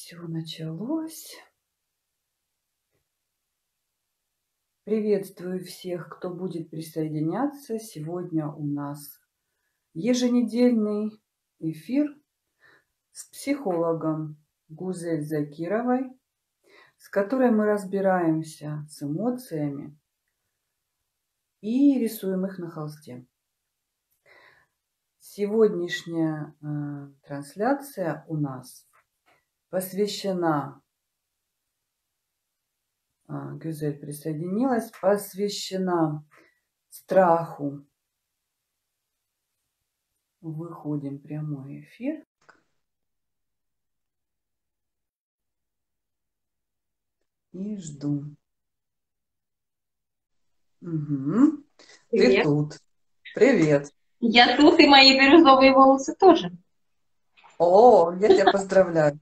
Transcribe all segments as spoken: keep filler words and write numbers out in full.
Все началось. Приветствую всех, кто будет присоединяться. Сегодня у нас еженедельный эфир с психологом Гузель Закировой, с которой мы разбираемся с эмоциями и рисуем их на холсте. Сегодняшняя э, трансляция у нас посвящена, а, Гюзель присоединилась, посвящена страху. Выходим в прямой эфир. И жду. Угу. Ты тут. Привет. Я тут, и мои бирюзовые волосы тоже. О, я тебя поздравляю.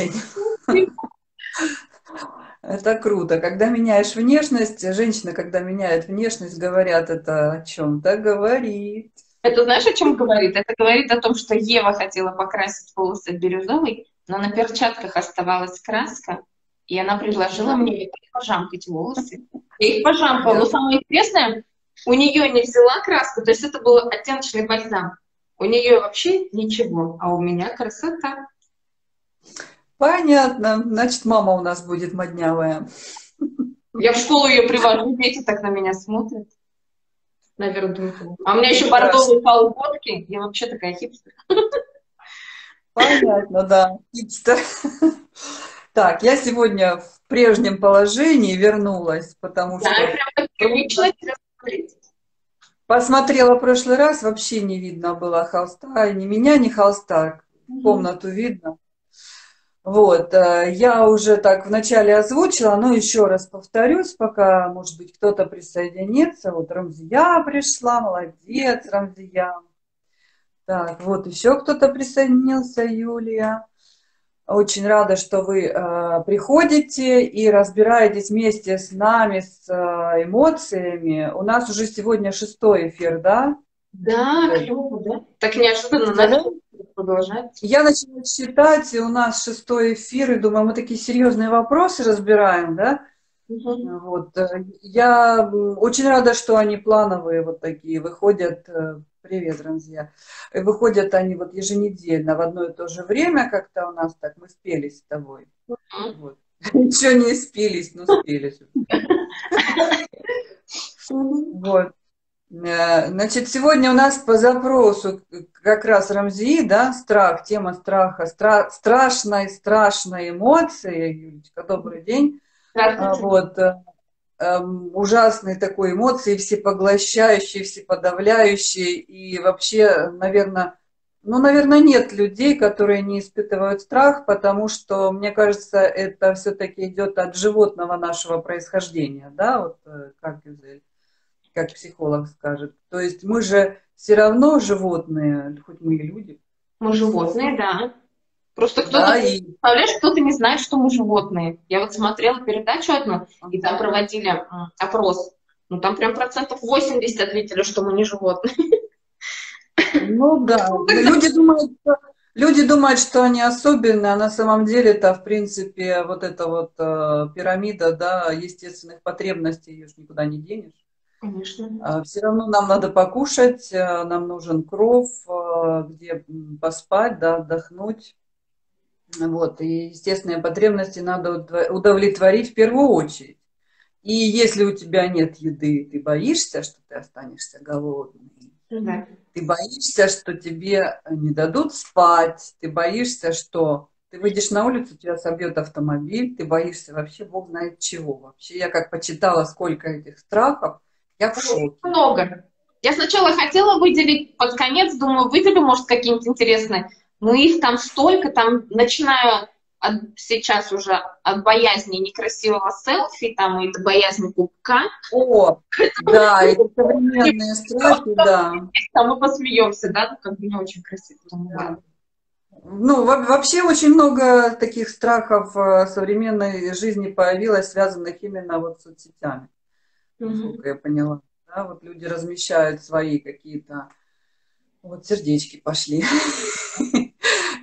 Это круто. Когда меняешь внешность, женщина, когда меняет внешность, говорят, это о чем-то говорит. Это знаешь, о чем говорит? Это говорит о том, что Ева хотела покрасить волосы бирюзовый, но на перчатках оставалась краска, и она предложила мне пожамкать волосы. Я их пожамкала, но самое интересное, у нее не взяла краску, то есть это был оттеночный бальзам. У нее вообще ничего, а у меня красота. Понятно. Значит, мама у нас будет моднявая. Я в школу ее привожу, дети так на меня смотрят. Наверное, думают. А у меня еще бордовые колготки, я вообще такая хипстер. Понятно, да. Хипстер. Так, я сегодня в прежнем положении вернулась, потому да, что... прям так привычно тебя смотреть. Посмотрела в прошлый раз, вообще не видно было холста, ни меня, ни холста, комнату видно. Вот, я уже так вначале озвучила, но еще раз повторюсь, пока, может быть, кто-то присоединится. Вот Рамзия пришла, молодец, Рамзия. Так, вот еще кто-то присоединился, Юлия. Очень рада, что вы э, приходите и разбираетесь вместе с нами, с э, эмоциями. У нас уже сегодня шестой эфир, да? Да, клево, да? Так неожиданно начали продолжать. Я начала читать, и у нас шестой эфир, и думаю, мы такие серьезные вопросы разбираем, да? Угу. Вот. Я очень рада, что они плановые вот такие, выходят, привет, друзья, выходят они вот еженедельно в одно и то же время, как-то у нас так, мы спелись с тобой. Вот. Еще не спелись, но спелись. Вот. Значит, сегодня у нас по запросу как раз Рамзии, да, страх, тема страха, стра страшной, страшной эмоции. Юлечка, добрый день. Вот, ужасные такой эмоции, всепоглощающие, всеподавляющие. И вообще, наверное, ну, наверное, нет людей, которые не испытывают страх, потому что, мне кажется, это все-таки идет от животного нашего происхождения, да, вот как Гюзель, как психолог скажет. То есть мы же все равно животные, хоть мы и люди. Мы животные, да. Просто кто-то, Да, и... представляешь, кто-то не знает, что мы животные. Я вот смотрела передачу одну, и там проводили м, опрос. Ну, там прям процентов восемьдесят ответили, что мы не животные. Ну да, люди думают, что, люди думают, что они особенные, а на самом деле это, в принципе, вот эта вот э, пирамида, да, естественных потребностей, ее же никуда не денешь. Конечно. Все равно нам надо покушать, нам нужен кров, где поспать, да, отдохнуть. Вот, и естественные потребности надо удовлетворить в первую очередь. И если у тебя нет еды, ты боишься, что ты останешься голодным. Да. Ты боишься, что тебе не дадут спать. Ты боишься, что ты выйдешь на улицу, тебя собьет автомобиль. Ты боишься вообще, Бог знает чего. Вообще, я как почитала, сколько этих страхов, я в шоке. Много. Я сначала хотела выделить под конец, думаю, выделю, может, какие-нибудь интересные. Но их там столько, там, начиная от, сейчас уже от боязни некрасивого селфи, там, и до боязни пупка. О, да, эти современные страхи, да. Там мы посмеемся, да, ну, как бы не очень красиво. Да. Ну, вообще очень много таких страхов в современной жизни появилось, связанных именно вот с соцсетями, насколько я поняла. Да, вот люди размещают свои какие-то, вот сердечки пошли.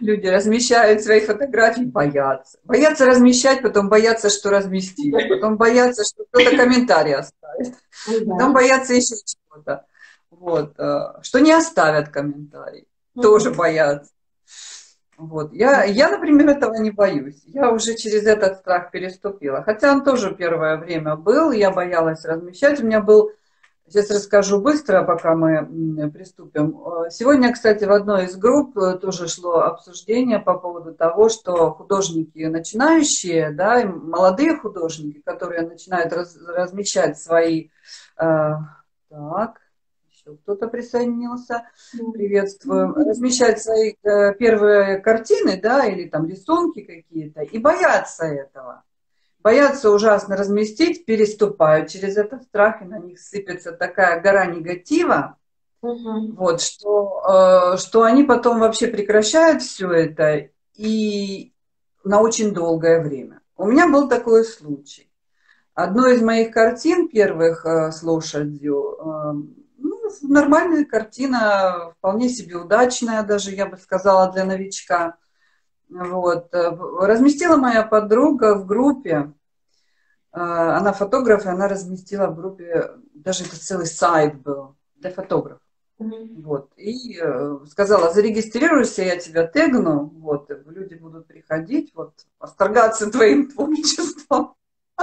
люди размещают свои фотографии, боятся. Боятся размещать, потом боятся, что разместить. Потом боятся, что кто-то комментарий оставит. Потом боятся еще чего-то. Вот. Что не оставят комментарий. Тоже боятся. Вот. Я, я, например, этого не боюсь. Я уже через этот страх переступила. Хотя он тоже первое время был. Я боялась размещать. У меня был... Сейчас расскажу быстро, пока мы приступим. Сегодня, кстати, в одной из групп тоже шло обсуждение по поводу того, что художники начинающие, да, и молодые художники, которые начинают раз, размещать свои... Э, так, еще кто-то присоединился. Приветствую. Размещать свои э, первые картины, да, или там рисунки какие-то, и боятся этого. Боятся ужасно разместить, переступают через этот страх, и на них сыпется такая гора негатива, угу. вот, что, э, что они потом вообще прекращают все это и на очень долгое время. У меня был такой случай. Одной из моих картин первых э, с лошадью, э, ну, нормальная картина, вполне себе удачная даже, я бы сказала, для новичка. Вот. Разместила моя подруга в группе, она фотограф, и она разместила в группе, даже это целый сайт был для фотографов. Mm-hmm. Вот. И сказала, зарегистрируйся, я тебя тегну, вот, люди будут приходить, вот, восторгаться твоим творчеством.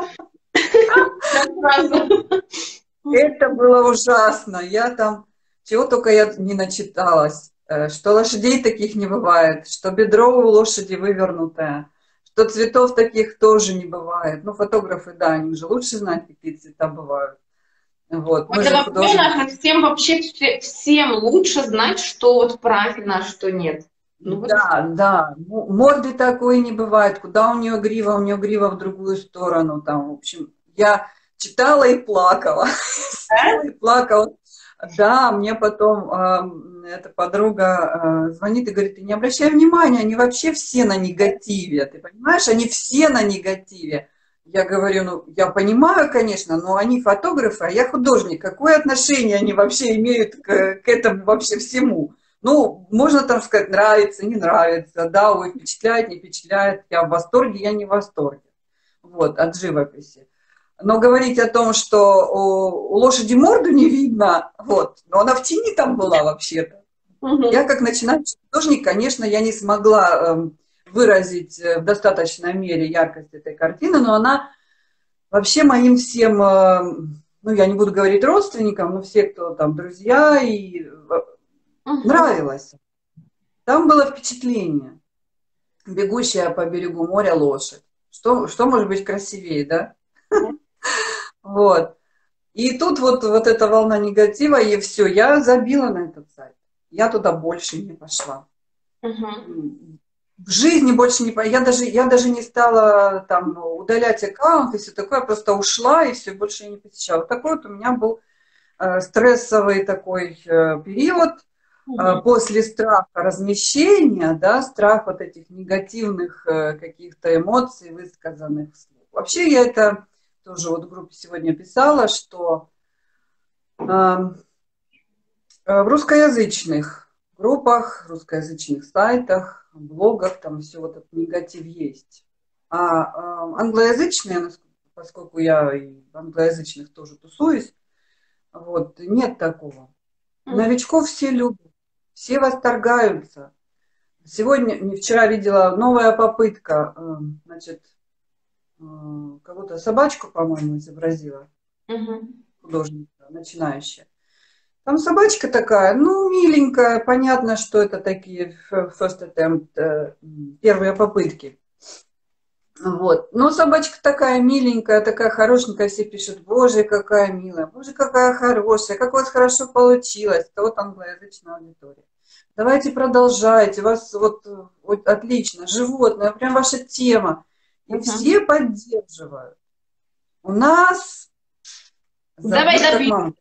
Это было ужасно. Я там, чего только я не начиталась. Что лошадей таких не бывает, что бедро у лошади вывернутое, что цветов таких тоже не бывает. Ну, фотографы, да, они же лучше знают, какие цвета бывают. Вот. Мы это же художники... всем вообще всем лучше знать, что вот правильно, а что нет. Ну, да, вот... да. Морды такой не бывает. Куда у нее грива? У нее грива в другую сторону. Там, в общем, я читала и плакала. И плакала. Да, мне потом э, эта подруга э, звонит и говорит, ты не обращай внимания, они вообще все на негативе, ты понимаешь, они все на негативе. Я говорю, ну, я понимаю, конечно, но они фотографы, а я художник, какое отношение они вообще имеют к, к этому вообще всему? Ну, можно там сказать, нравится, не нравится, да, ой, впечатляет, не впечатляет, я в восторге, я не в восторге, вот, от живописи. Но говорить о том, что у лошади морду не видно, вот, но она в тени там была вообще-то. Угу. Я как начинающий художник, конечно, я не смогла э, выразить в достаточной мере яркость этой картины, но она вообще моим всем, э, ну, я не буду говорить родственникам, но все, кто там друзья, и угу. нравилась. Там было впечатление. Бегущая по берегу моря лошадь. Что, что может быть красивее, да? Вот. И тут вот, вот эта волна негатива, и все, я забила на этот сайт. Я туда больше не пошла. Uh-huh. В жизни больше не пошла. Я даже, я даже не стала там удалять аккаунт и все такое, просто ушла и все, больше я не посещала. Такой вот у меня был э, стрессовый такой э, период. Uh-huh. После страха размещения, да, страх вот этих негативных э, каких-то эмоций, высказанных вслух. Вообще я это тоже вот в группе сегодня писала, что э, в русскоязычных группах, русскоязычных сайтах, блогах там все вот этот негатив есть. А э, англоязычные, поскольку я и в англоязычных тоже тусуюсь, вот, нет такого. Новичков все любят, все восторгаются. Сегодня, не вчера видела новая попытка, э, значит, кого-то собачку, по-моему, изобразила, uh-huh. художница, начинающая. Там собачка такая, ну, миленькая, понятно, что это такие first attempt, первые попытки. Вот. Но собачка такая миленькая, такая хорошенькая, все пишут, боже, какая милая, боже, какая хорошая, как у вас хорошо получилось. Это вот англоязычная аудитория. Давайте продолжайте, у вас вот, вот отлично, животное, прям ваша тема. И uh-huh. все поддерживают. У нас... Давай добьем.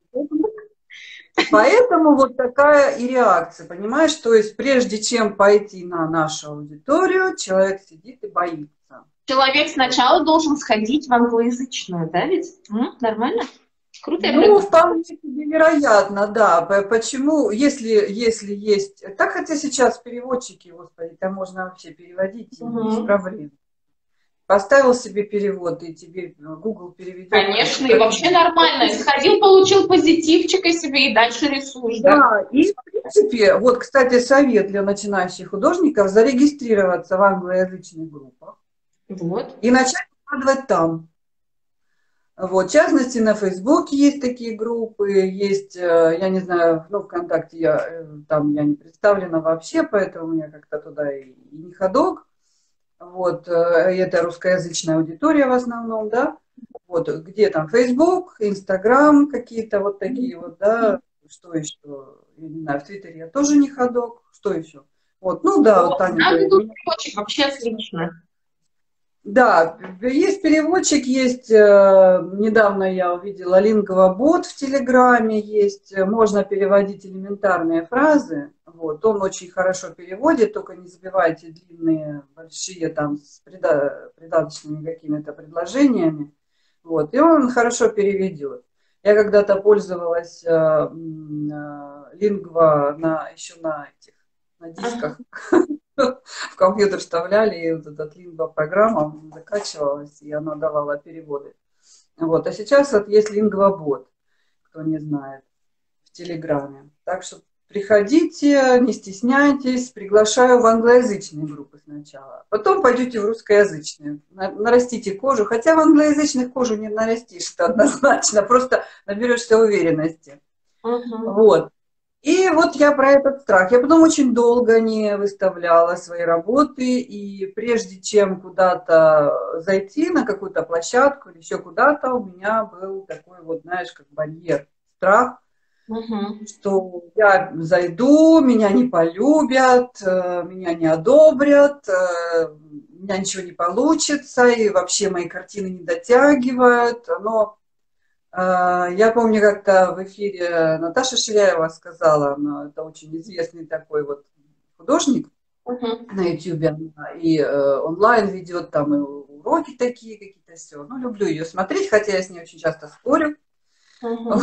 Поэтому вот такая и реакция, понимаешь? То есть прежде чем пойти на нашу аудиторию, человек сидит и боится. Человек сначала должен сходить в англоязычную, да ведь? М? Нормально? Круто я Ну, придумала. вполне себе вероятно, да. П- Почему, если, если есть... Так, хотя сейчас переводчики, господи, там можно вообще переводить и без Мгм. проблем. Поставил себе перевод, и тебе Google переведет как, Конечно, и как вообще надо. нормально. Сходил, получил позитивчика себе и дальше рисуешь, да? Да, и в принципе, вот, кстати, совет для начинающих художников — зарегистрироваться в англоязычных группах Вот. и начать выкладывать там. Вот, в частности, на Фейсбуке есть такие группы, есть, э, я не знаю, ну, ВКонтакте я, э, там я не представлена вообще, поэтому у меня как-то туда и, и не ходок. Вот, э, это русскоязычная аудитория в основном, да. Вот, где там Фейсбук, Инстаграм, какие-то вот такие вот, да. Что еще? Я не знаю, в Твиттере я тоже не ходок. Что еще? Вот, ну да, вот Вот. Таня Да, говорит. Google переводчик вообще отлично. Да, есть переводчик, есть, э, недавно я увидела лингвобот в Телеграме, есть, э, можно переводить элементарные фразы, вот, он очень хорошо переводит, только не забивайте длинные, большие, там, с прида- придаточными какими-то предложениями, вот, и он хорошо переведет. Я когда-то пользовалась э, м, э, лингва на, еще на этих, на Ага. дисках, в компьютер вставляли, и вот эта лингва-программа закачивалась, и она давала переводы. Вот. А сейчас вот есть лингвобот, кто не знает, в Телеграме. Так что приходите, не стесняйтесь, приглашаю в англоязычные группы сначала. Потом пойдете в русскоязычные, нарастите кожу. Хотя в англоязычных кожу не нарастишь, это однозначно, просто наберешься уверенности. Ага. Вот. И вот я про этот страх. Я потом очень долго не выставляла свои работы, и прежде чем куда-то зайти на какую-то площадку или еще куда-то, у меня был такой вот, знаешь, как барьер, страх, Ага. что я зайду, меня не полюбят, э, меня не одобрят, э, у меня ничего не получится, и вообще мои картины не дотягивают. Но а, я помню, как-то в эфире Наташа Ширяева сказала, она, это очень известный такой вот художник Ага. на Ютубе, она и э, онлайн ведет, там и уроки такие какие-то, все. Ну, люблю ее смотреть, хотя я с ней очень часто спорю. Ага.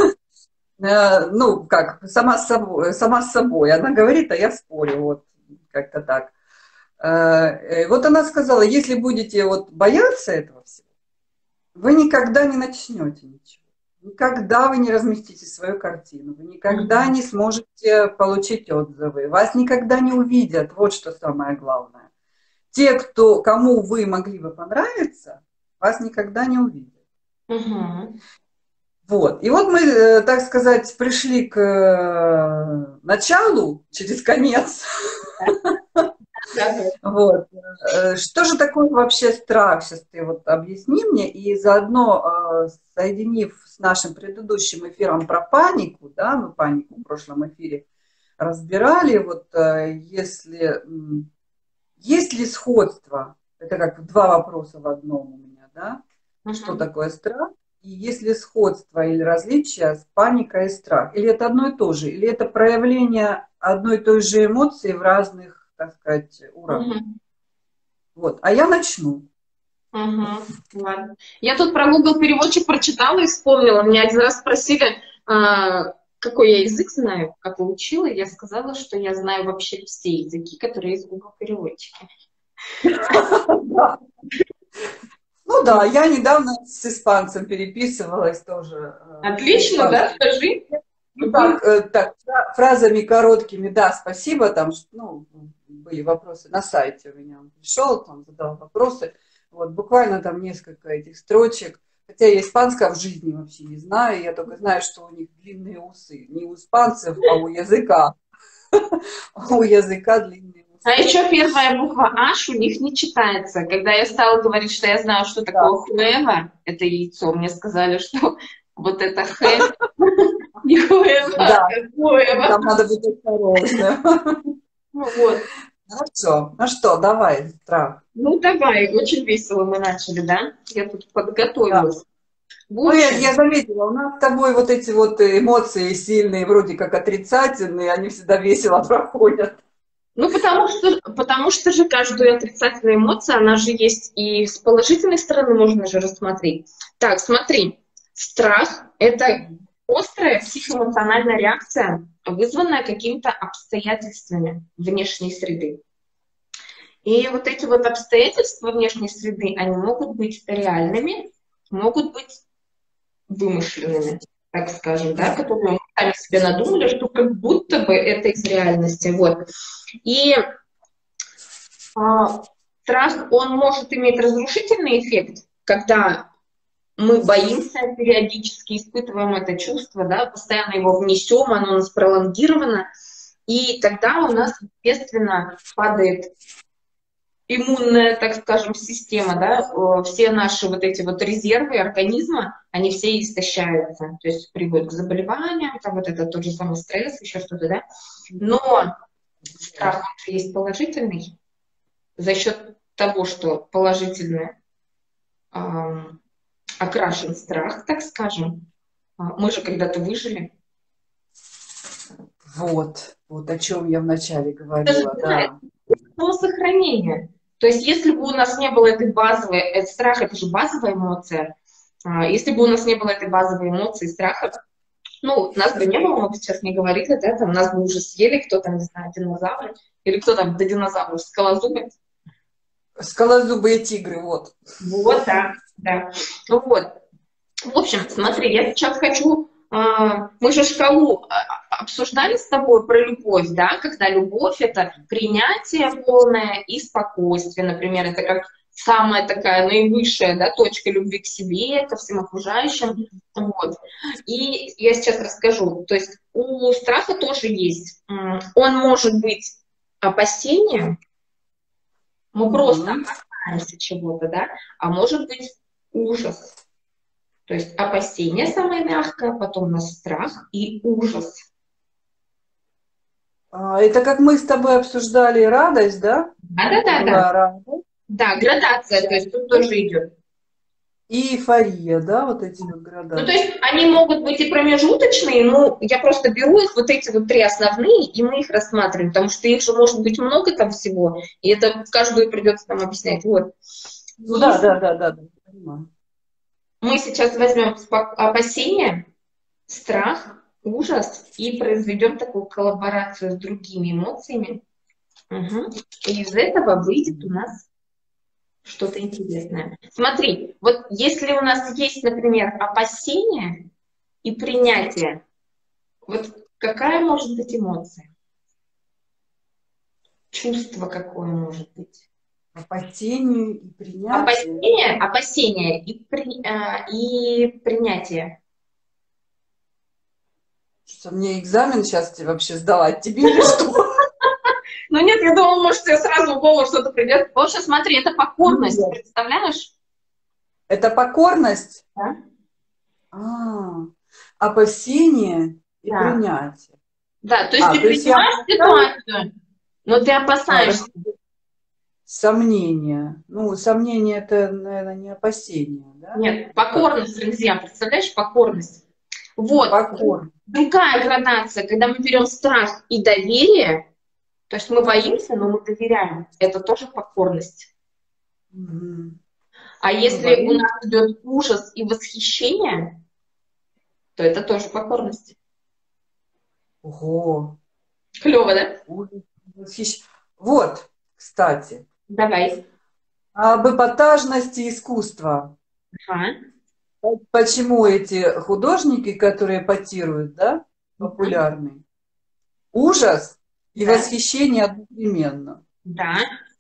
Э, Ну, как, сама с собой, сама с собой. Она говорит, а я спорю, вот, как-то так. Э, э, Вот она сказала, если будете вот бояться этого всего, вы никогда не начнете ничего. Никогда вы не разместите свою картину, вы никогда Ага. не сможете получить отзывы, вас никогда не увидят, вот что самое главное. Те, кто, кому вы могли бы понравиться, вас никогда не увидят. Ага. Вот. И вот мы, э, так сказать, пришли к э, началу через конец. Да. Вот. Э, Что же такое вообще страх? Сейчас ты вот объясни мне. И заодно, э, соединив с нашим предыдущим эфиром про панику, да, мы панику в прошлом эфире разбирали, вот э, если, м, есть ли сходство, это как два вопроса в одном у меня, да, что Ага. такое страх, и есть ли сходство или различие с паникой и страх, или это одно и то же, или это проявление одной и той же эмоции в разных, так сказать, Ага. уровнях. Вот, а я начну. Ага. Ладно. Я тут про Google переводчик прочитала и вспомнила. Меня один раз спросили, а, какой я язык знаю, как учила. Я сказала, что я знаю вообще все языки, которые есть в Google переводчике. Ну да, я недавно с испанцем переписывалась тоже. э, На Отлично, да? испанском. Скажи. Ну так, э, так, фра- фразами короткими, да, спасибо, там, ш- ну, были вопросы на сайте у меня, он пришел, там, задал вопросы, вот, буквально там несколько этих строчек, хотя я испанского в жизни вообще не знаю, я только знаю, что у них длинные усы, не у испанцев, а у языка, у языка длинные А усы. еще первая буква H у них не читается. Когда я стала говорить, что я знаю, что Да, такое хуэва, это яйцо, мне сказали, что вот это х, не хуэва, а да, хуэва. там надо быть осторожным. Ну вот. Хорошо, ну что, давай, страх. Ну давай, очень весело мы начали, да? Я тут Да. подготовилась. В Ну, я, общем, я заметила, у нас с тобой вот эти вот эмоции сильные, вроде как отрицательные, они всегда весело проходят. ну потому что, потому что же каждую отрицательную эмоцию, она же есть и с положительной стороны можно же рассмотреть. Так, смотри, Страх — это острая психоэмоциональная реакция, вызванная какими-то обстоятельствами внешней среды. И вот эти вот обстоятельства внешней среды, они могут быть реальными, могут быть вымышленными, так скажем, да, которые мы сами себе надумали, что как будто бы это из реальности. Вот. И а, страх, он может иметь разрушительный эффект, когда мы боимся, периодически испытываем это чувство, да, постоянно его внесем, оно у нас пролонгировано, и тогда у нас, естественно, падает иммунная, так скажем, система, да, все наши вот эти вот резервы организма, они все истощаются, то есть приводят к заболеваниям, там вот это тот же самый стресс, еще что-то, да. Но страх, он же есть положительный, за счет того, что положительный эм, окрашен страх, так скажем, мы же когда-то выжили. Вот, вот о чем я вначале говорила, да. Самосохранение. То есть, если бы у нас не было этой базовой, это страх, это же базовая эмоция. Если бы у нас не было этой базовой эмоции, страха, ну, нас бы не было, мы бы сейчас не говорили, да, там нас бы уже съели, кто там, не знаю, динозавры, или кто там до динозавров, скалозубы. Скалозубые тигры, вот. Вот, да, да. Ну вот. В общем, смотри, я сейчас хочу... Мы же шкалу обсуждали с тобой про любовь, да, когда любовь — это принятие полное и спокойствие, например, это как самая такая наивысшая, да, точка любви к себе, ко всем окружающим, вот. И я сейчас расскажу, то есть у страха тоже есть, он может быть опасением, мы просто опасаемся чего-то, да, а может быть ужас. То есть опасение самое мягкое, потом у нас страх и ужас. Это как мы с тобой обсуждали радость, да? Да-да-да. Да. Да, градация, то есть тут тоже идет. И эйфория, да, вот эти вот градации. Ну, то есть они могут быть и промежуточные, но я просто беру их, вот эти вот три основные, и мы их рассматриваем, потому что их же может быть много там всего, и это каждую придется там объяснять. Вот. Ну, да, да, да, да, да, понимаю. Мы сейчас возьмем опасение, страх, ужас и произведем такую коллаборацию с другими эмоциями. Угу. И из этого выйдет у нас что-то интересное. Смотри, вот если у нас есть, например, опасение и принятие, вот какая может быть эмоция? Чувство какое может быть? Опасение и принятие. Опасение, опасение и, при, а, и принятие. Что, мне экзамен сейчас тебе вообще сдавать? Тебе или что? Ну нет, я думала, может, тебе сразу в голову что-то придет. В общем, смотри, это покорность, нет. Представляешь? Это покорность? Да. А, опасение и да. принятие. Да, то есть а, ты то принимаешь есть ситуацию, но ты опасаешься. Сомнение. Ну, сомнение — это, наверное, не опасение, да? Нет, покорность, друзья, представляешь, покорность. Вот, покорность. Другая градация, когда мы берем страх и доверие, то есть мы боимся, но мы доверяем, это тоже покорность. Mm-hmm. А если у нас идет ужас и восхищение, то это тоже покорность. Ого! Клево, да? Восхищ... Вот, кстати. Давай. Об эпатажности искусства. Ага. Почему эти художники, которые эпатируют, да, популярные, ужас и да. восхищение одновременно. Да.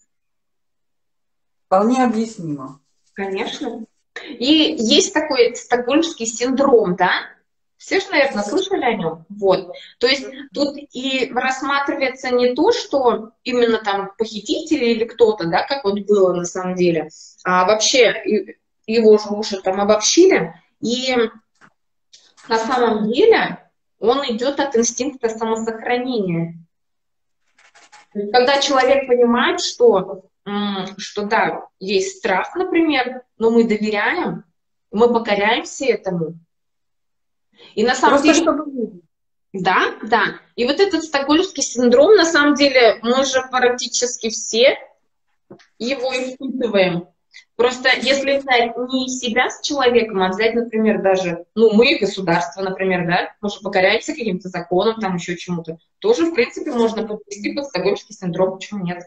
Вполне объяснимо. Конечно. И есть такой стокгольмский синдром, да? Все же, наверное, слышали о нем. Вот. То есть тут и рассматривается не то, что именно там похитители или кто-то, да, как вот было на самом деле, а вообще его же уже там обобщили. И на самом деле он идет от инстинкта самосохранения. Когда человек понимает, что, что да, есть страх, например, но мы доверяем, мы покоряемся этому. И на самом Просто деле... чтобы... Да, да. И вот этот стокгольмский синдром, на самом деле, мы же практически все его испытываем. Просто если взять не себя с человеком, а взять, например, даже, ну, мы, государство, например, да, мы же покоряемся каким-то законам, там еще чему-то, тоже, в принципе, можно подвести под стокгольмский синдром, почему нет?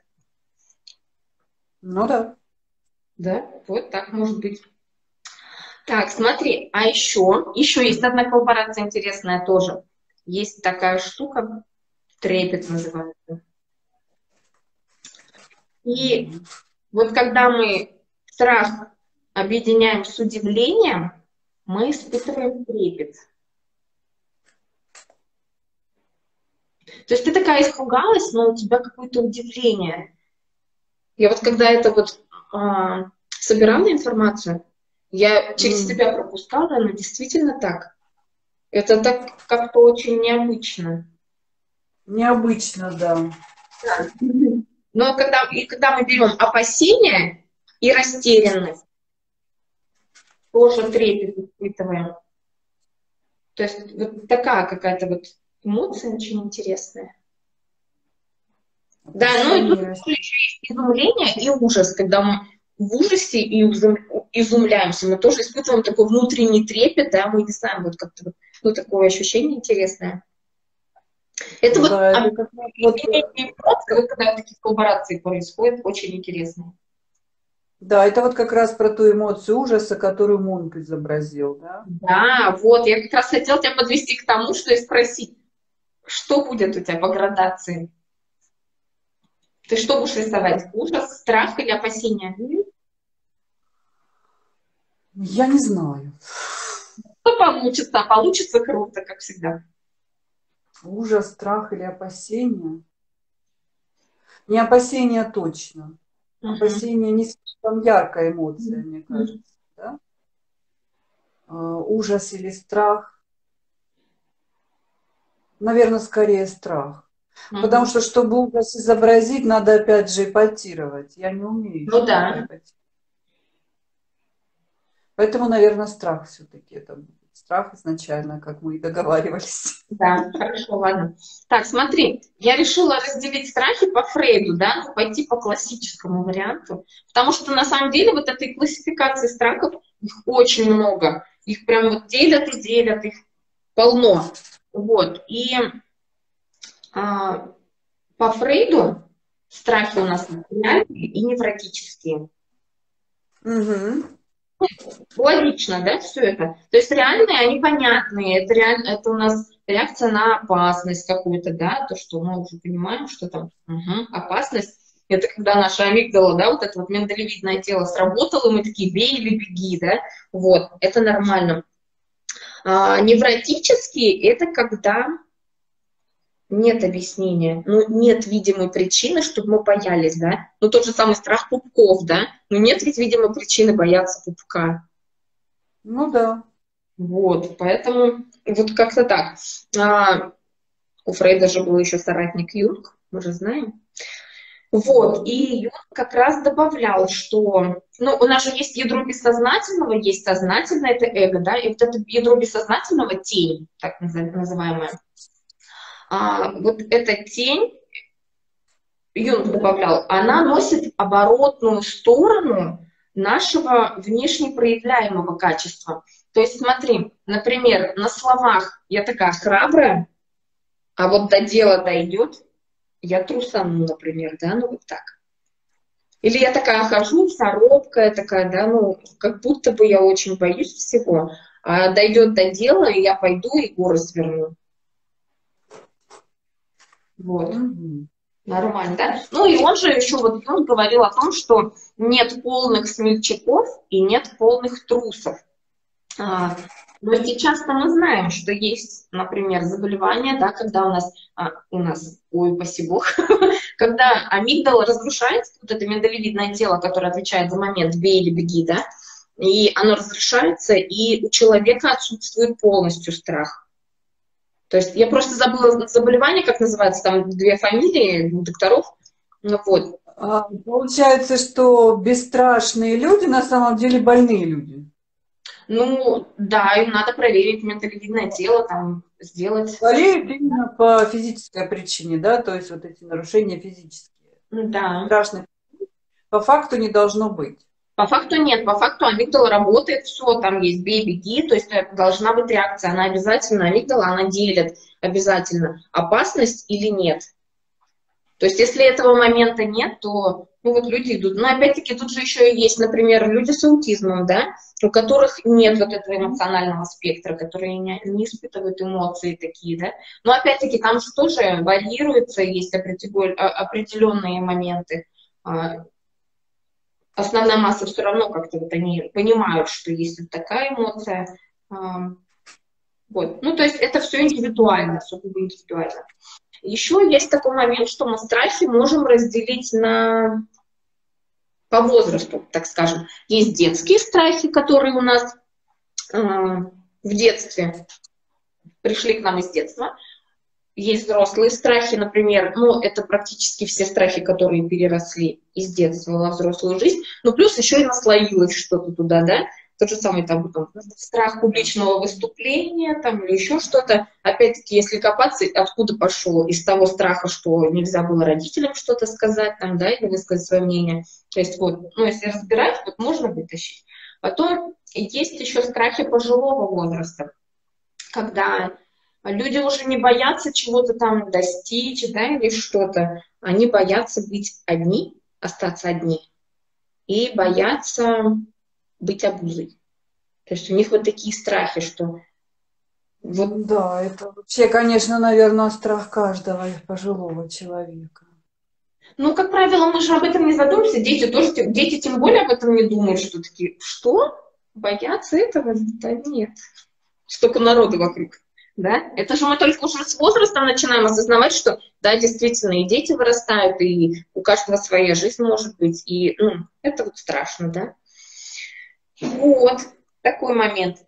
Ну да. Да, вот так может быть. Так, смотри, а еще, еще есть одна коллаборация интересная тоже. Есть такая штука, трепет называется. И вот когда мы страх объединяем с удивлением, мы испытываем трепет. То есть ты такая испугалась, но у тебя какое-то удивление. Я вот когда это вот а, собирала информацию, я через М. себя пропускала, но действительно так. Это так как-то очень необычно. Необычно, да. Да. Но когда, и когда мы берем опасения и растерянность, тоже трепет испытываем. То есть вот такая какая-то вот эмоция очень интересная. Да, ну и тут Опасение. тоже еще есть изумление и ужас, когда мы в ужасе и изум- изумляемся, мы тоже испытываем такой внутренний трепет, да, мы не знаем, вот как-то вот, ну, такое ощущение интересное. Это вот Да, это как раз вот, объединение эмоций, вот когда вот такие коллаборации происходят, очень интересно. да, это вот как раз про ту эмоцию ужаса, которую Мунк изобразил, да? Да, вот, я как раз хотела тебя подвести к тому, что и спросить, что будет у тебя по градации? Ты что будешь рисовать? Ужас, страх или опасение? Я не знаю. Что получится? Получится круто, как всегда. Ужас, страх или опасение? Не опасение точно. Мгм. Опасение не слишком яркая эмоция, мне кажется, да? А, ужас или страх? Наверное, скорее страх. Потому Мгм. что, чтобы ужас изобразить, надо опять же эпатировать. Я не умею Ну еще пока да. эпатировать. Поэтому, наверное, страх все-таки это будет. Страх изначально, как мы и договаривались. Да, хорошо, ладно. Так, смотри, я решила разделить страхи по Фрейду, да, ну, пойти по классическому варианту, потому что на самом деле вот этой классификации страхов их очень много, их прям вот делят и делят, их полно, вот, и а, по Фрейду страхи у нас реальные и невротические. Угу. Логично, да, все это? То есть реальные, они понятные, это, реально, это у нас реакция на опасность какую-то, да, то, что мы уже понимаем, что там мгм, опасность, это когда наша амигдала, да, вот это вот миндалевидное тело сработало, мы такие, бей или беги, да, вот, это нормально. А, невротические, это когда нет объяснения, ну, нет видимой причины, чтобы мы боялись, да, ну, тот же самый страх пупков, да, ну, нет ведь видимой причины бояться пупка. Ну да. Вот, поэтому вот как-то так. А, у Фрейда же был еще соратник Юнг, мы же знаем. Вот, и Юнг как раз добавлял, что, ну, у нас же есть ядро бессознательного, есть сознательное, это эго, да, и вот это ядро бессознательного, тень, так называемая, а, вот эта тень, Юнг добавлял, она носит оборотную сторону нашего внешне проявляемого качества. То есть смотри, например, на словах я такая храбрая, а вот до дела дойдет, я трусану, например, да, ну вот так. Или я такая хожу, вся робкая такая, да, ну, как будто бы я очень боюсь всего, а дойдет до дела, и я пойду и горы сверну. Вот. Угу. Нормально, да? Ну и он же еще вот он говорил о том, что нет полных смельчаков и нет полных трусов. А, но сейчас-то мы знаем, что есть, например, заболевания, да, когда у нас, а, у нас, ой, упаси бог, когда амигдала разрушается, вот это миндалевидное тело, которое отвечает за момент «бей или беги», да, и оно разрушается, и у человека отсутствует полностью страх. То есть я просто забыла заболевание, как называется, там две фамилии докторов. Ну, вот. А, получается, что бесстрашные люди на самом деле больные люди. Ну, да, им надо проверить миндалевидное тело, там, сделать. Болеют именно по физической причине, да, то есть вот эти нарушения физические. Да. Страшных по факту не должно быть. По факту нет, по факту амигдала работает, все, там есть бей, беги, то есть должна быть реакция, она обязательно, амигдала, она делит обязательно, опасность или нет. То есть если этого момента нет, то ну вот люди идут. Но опять-таки тут же еще и есть, например, люди с аутизмом, да, у которых нет вот этого эмоционального спектра, которые не, не испытывают эмоции такие, да. Но опять-таки там же тоже варьируется, есть определенные моменты. Основная масса все равно как-то вот они понимают, что есть вот такая эмоция. Вот. Ну, то есть это все индивидуально, сугубо индивидуально. Еще есть такой момент, что мы страхи можем разделить на по возрасту, так скажем. Есть детские страхи, которые у нас э, в детстве пришли к нам из детства. Есть взрослые страхи, например, ну, это практически все страхи, которые переросли из детства во взрослую жизнь, но плюс еще и наслоилось что-то туда, да, тот же самый там, там страх публичного выступления там, или еще что-то. Опять-таки, если копаться, откуда пошел? Из того страха, что нельзя было родителям что-то сказать, там, да, или высказать свое мнение. То есть вот, ну, если разбирать, вот можно вытащить. Потом есть еще страхи пожилого возраста, когда люди уже не боятся чего-то там достичь, да, или что-то. Они боятся быть одни, остаться одни, и боятся быть обузой. То есть у них вот такие страхи, что... Вот... Да, это вообще, конечно, наверное, страх каждого пожилого человека. Ну, как правило, мы же об этом не задумываемся. Дети тоже, дети тем более об этом не думают, что такие, что? Боятся этого? Да нет. Столько народу вокруг. Да? Это же мы только уже с возрастом начинаем осознавать, что да, действительно, и дети вырастают, и у каждого своя жизнь может быть, и ну, это вот страшно, да? Вот, такой момент.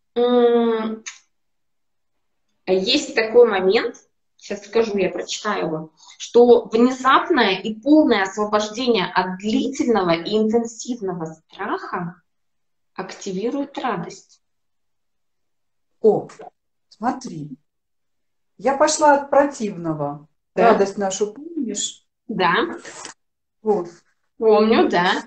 Есть такой момент, сейчас скажу, я прочитаю его, что внезапное и полное освобождение от длительного и интенсивного страха активирует радость. О, смотри, я пошла от противного. Да? Радость нашу помнишь? Да. Вот. Помню, да.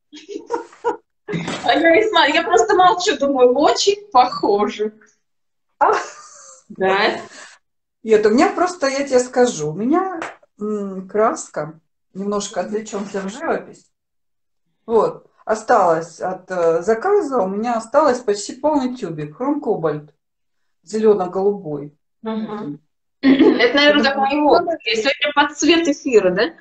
А я, не смотрю, я просто молчу, думаю, очень похоже. А? Да. Нет, у меня просто, я тебе скажу, у меня м, краска, немножко отвлечемся в живопись. Вот, осталось от э, заказа, у меня осталось почти полный тюбик, хром-кобальт, зелено-голубой. Угу. Это, наверное, как моего. Я сегодня под цвет эфира, да?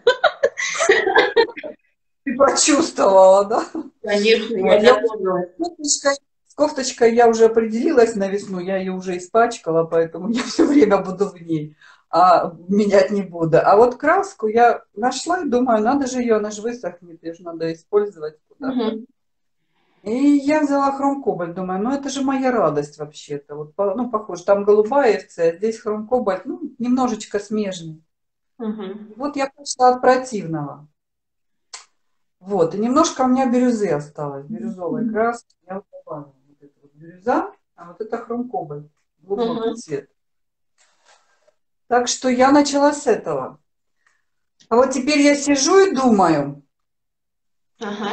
Ты почувствовала, да? Конечно, я запомнила. С кофточкой я уже определилась на весну, я ее уже испачкала, поэтому я все время буду в ней, а менять не буду. А вот краску я нашла и думаю, надо же ее, она же высохнет, ее же надо использовать куда-то. Угу. И я взяла хром-кобальт, думаю, ну это же моя радость вообще-то. Вот, ну, похоже, там голубая эф цэ, а здесь хром-кобальт, ну, немножечко смежный. Угу. Вот я пошла от противного. Вот, и немножко у меня бирюзы осталось, бирюзовой mm-hmm. краски. Я вот добавила вот это вот бирюза, а вот это хром-кобальт, глубокий mm-hmm. цвет. Так что я начала с этого. А вот теперь я сижу и думаю, ага.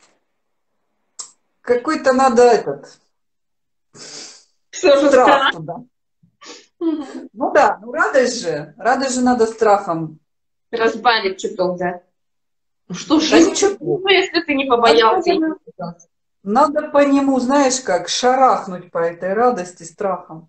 какой-то надо этот страх туда. Mm-hmm. Ну да, ну радость же, радость же надо страхом. Разбавить чуток, да. Ну что ж, ну, если ты не побоялся. Надо, надо по нему, знаешь, как шарахнуть по этой радости страхом.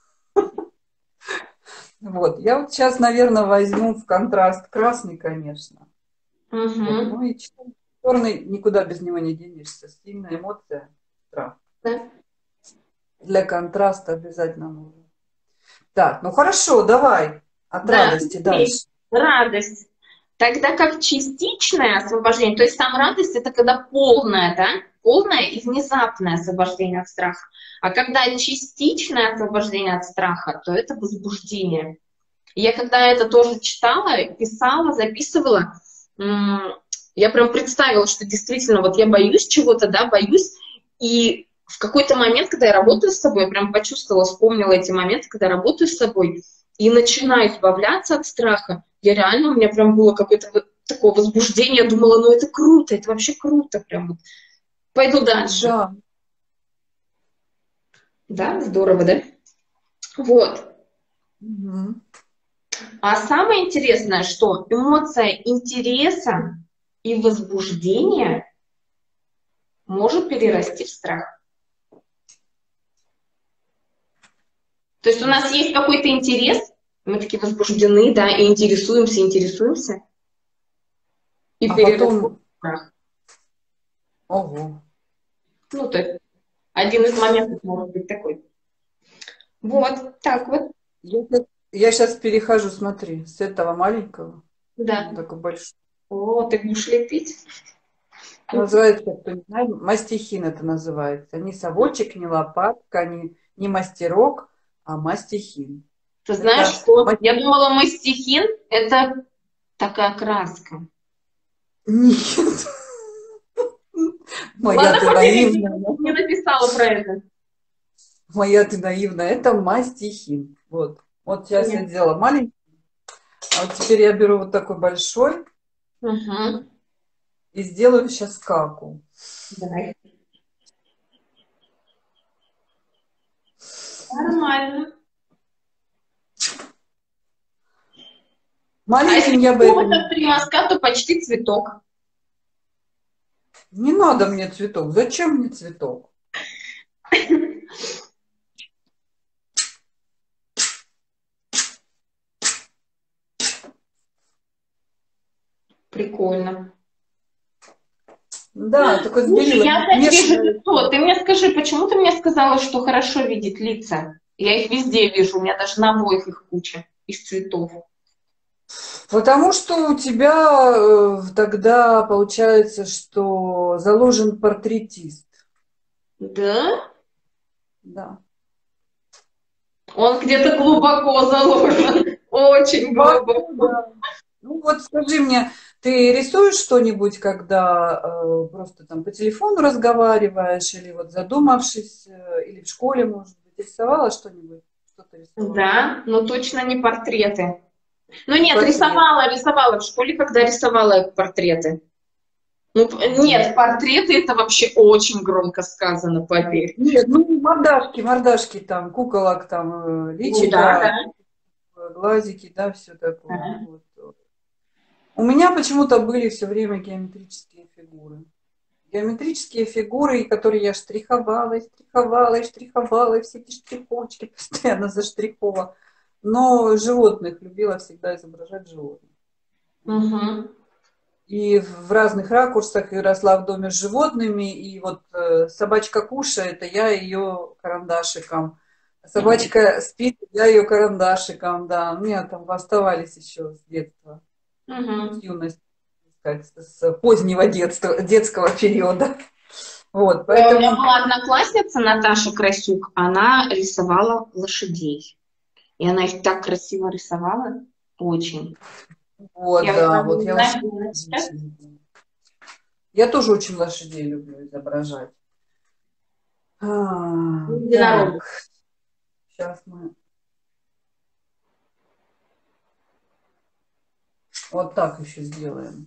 Вот, я вот сейчас, наверное, возьму в контраст красный, конечно. Ну и черный, никуда без него не денешься. Сильная эмоция, страх. Для контраста обязательно нужно. Так, ну хорошо, давай от радости дальше. Радость. Тогда как частичное освобождение, то есть там радость это когда полное, да, полное и внезапное освобождение от страха. А когда частичное освобождение от страха, то это возбуждение. И я когда это тоже читала, писала, записывала, я прям представила, что действительно вот я боюсь чего-то, да, боюсь. И в какой-то момент, когда я работаю с собой, я прям почувствовала, вспомнила эти моменты, когда я работаю с собой и начинаю избавляться от страха. Я реально, у меня прям было какое-то вот такое возбуждение, я думала, ну это круто, это вообще круто, прям вот. Пойду дальше. Да. Да, здорово, да? Вот. Мгм. А самое интересное, что эмоция интереса и возбуждения может перерасти в страх. То есть у нас есть какой-то интерес, мы такие возбуждены, да, и интересуемся, интересуемся, и А перерастает потом, в страх. ого. Ну, то есть один из моментов может быть такой. Вот, так вот, Я сейчас перехожу, смотри, с этого маленького, да. на такой большой. О, ты будешь лепить? Называется, кто не знает, мастихин это называется. Не совочек, не лопатка, не, не мастерок, а мастихин. Ты знаешь, Это что? ма- Я думала, мастихин — это такая краска. нет. Моя Ладно, ты хоть я не, наивная. не написала про это. Моя ты наивная. Это мастихин. Вот. Вот сейчас я Понятно. сделала маленький, а вот теперь я беру вот такой большой Угу. и сделаю сейчас каку. Давай. Нормально. А если Маленьким я бы это не... какого-то примазка, то почти цветок. Не надо мне цветок. Зачем мне цветок? Прикольно. Да, только с Слушай, я белилами опять вижу смешиваю. лицо. Ты мне скажи, почему ты мне сказала, что хорошо видеть лица? Я их везде вижу, у меня даже на обоих их куча из цветов. Потому что у тебя э, тогда получается, что заложен портретист. Да? Да. Он где-то глубоко заложен. Очень Глубоко, глубоко. да. Ну вот скажи мне, ты рисуешь что-нибудь, когда э, просто там по телефону разговариваешь, или вот задумавшись, э, или в школе, может быть, рисовала что-нибудь? Что ты рисовала? Да, но точно не портреты. Ну Не нет, портрет. рисовала, рисовала в школе, когда рисовала портреты. Ну, п- Ага. нет, портреты — это вообще очень громко сказано, поверь. Нет, ну мордашки, мордашки там, куколок там, э, Ну да, личика, да. глазики, да, все такое. Да. Вот. У меня почему-то были все время геометрические фигуры. Геометрические фигуры, которые я штриховала, и штриховала, и штриховала, и все эти штриховочки постоянно заштриховала. Но животных любила всегда изображать животных. Мгм. И в разных ракурсах, и росла в доме с животными, и вот э, собачка кушает, а я ее карандашиком. Собачка спит, я ее карандашиком, да. У меня там оставались еще с детства, с Мгм. юности, так сказать, с позднего детства, детского периода. Вот, Ой, у меня поэтому, была одноклассница Наташа Красюк, она рисовала лошадей. И она их так красиво рисовала, очень. вот, Я вот да, даже вот не я знаю, лошадей где она тоже сейчас. очень люблю. Я тоже очень лошадей люблю изображать. А, Единорог. так, сейчас мы вот так еще сделаем.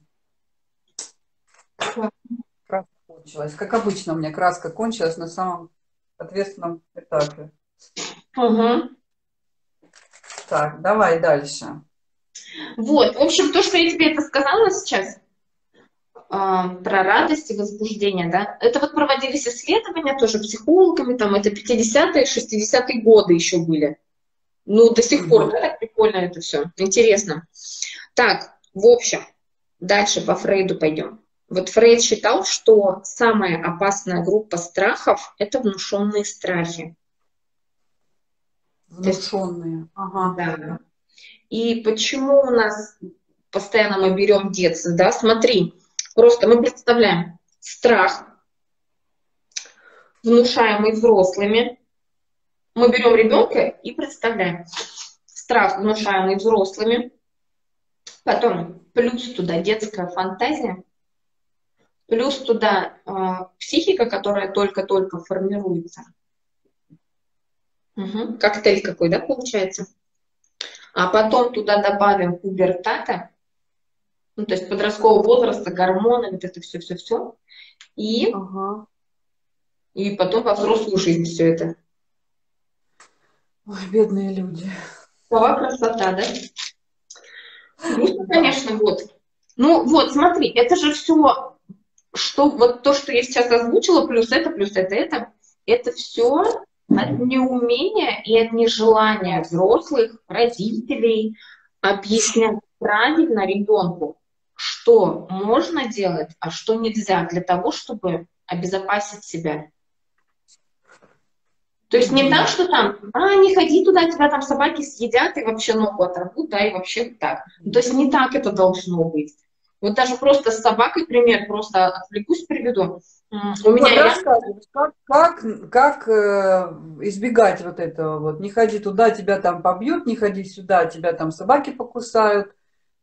Краска кончилась. Как обычно, у меня краска кончилась на самом ответственном этапе. Угу. Так, давай дальше. Вот, в общем, то, что я тебе это сказала сейчас, а, про радость и возбуждение, да, это вот проводились исследования тоже психологами, там это пятидесятые, шестидесятые годы еще были. Ну, до сих пор, Мгм. да, так прикольно это все, интересно. Так, в общем, дальше по Фрейду пойдем. Вот Фрейд считал, что самая опасная группа страхов — это внушенные страхи. То есть, Внушенные. Ага. да. И почему у нас постоянно мы берем детство, да? Смотри, просто мы представляем страх, внушаемый взрослыми. Мы берем ребенка и представляем страх, внушаемый взрослыми. Потом плюс туда детская фантазия, плюс туда э, психика, которая только-только формируется. Угу. Коктейль какой, да, получается? А потом туда добавим пубертата, ну, то есть подросткового возраста, гормоны, вот это все-все-все. И Ага. И потом во взрослую жизнь все это. Ой, бедные люди. Какова красота, да? Грустно, Да. конечно, вот. Ну вот, смотри, это же все, что вот то, что я сейчас озвучила, плюс это, плюс это, это, это все от неумения и от нежелания взрослых, родителей объяснять правильно ребенку, что можно делать, а что нельзя, для того, чтобы обезопасить себя. То есть не так, что там, а, не ходи туда, тебя там собаки съедят и вообще ногу оторвут, да, и вообще так. То есть не так это должно быть. Вот даже просто с собакой, пример, просто отвлекусь, приведу. У меня Вот я... рассказывай, как, как, как э, избегать вот этого вот. Не ходи туда, тебя там побьют, не ходи сюда, тебя там собаки покусают.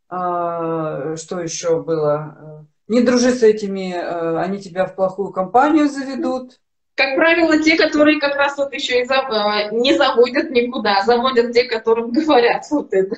А, что еще было? Не дружи с этими, э, они тебя в плохую компанию заведут. Как правило, те, которые как раз вот еще и за... не заводят никуда, заводят те, которым говорят вот это.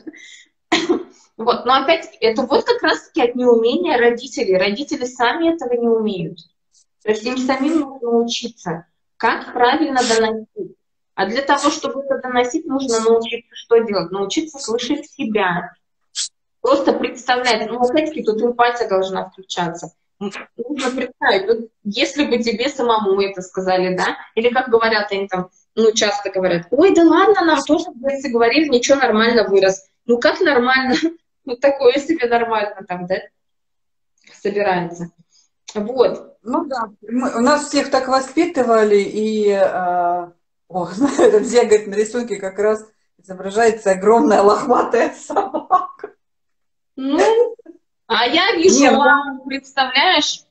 Вот, но опять-таки, это вот как раз-таки от неумения родителей. Родители сами этого не умеют. То есть им самим нужно научиться, как правильно доносить. А для того, чтобы это доносить, нужно научиться что делать? Научиться слышать себя. Просто представлять. Ну, опять-таки, тут эмпатия должна включаться. Нужно представить, вот если бы тебе самому это сказали, да, или как говорят они там, ну, часто говорят, ой, да ладно, нам тоже в детстве говорили, ничего, нормально вырос. Ну, как нормально? Ну, такое себе нормально там, да, собирается. Вот. Ну да, мы, у нас всех так воспитывали, и э, о, на этом где, говорит, на рисунке как раз изображается огромная лохматая собака. Ну, а я вижу, Нет, ладно, представляешь?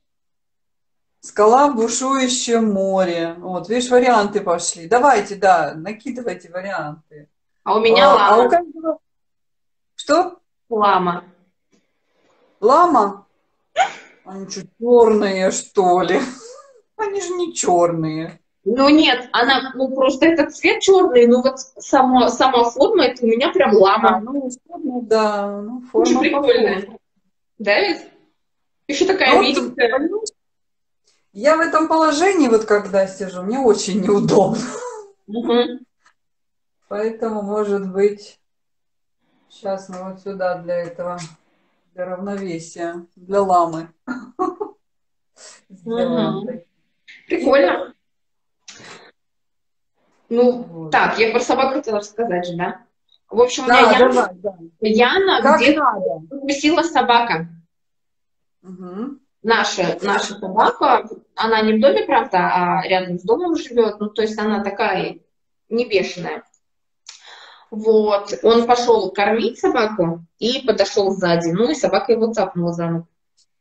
скала в бушующем море. Вот, видишь, варианты пошли. Давайте, да, накидывайте варианты. А у меня А, а у лама. каждого... Что? Лама. Лама? Они что, черные, что ли? Они же не черные. Ну нет, она, ну просто этот цвет черный, ну вот сама, сама форма, это у меня прям А, лама. ну, форма, да, ну, Очень форма прикольная. похожа. Да ведь? Еще такая Ну, вот, миленькая. понимаешь, я в этом положении, вот когда сижу, мне очень неудобно. Угу. Поэтому, может быть, сейчас мы вот сюда для этого, для равновесия, для ламы сделаем Угу. такие. Прикольно. Ну, Вот. так, я про собак хотела рассказать же, да? В общем, у меня Да, Яна, давай, да. Яна Как где-то надо. укусила собака. Угу. Наша, наша собака, она не в доме, правда, а рядом с домом живет, ну, то есть она такая не бешеная. Вот, он пошел кормить собаку и подошел сзади, ну, и собака его цапнула за ногу.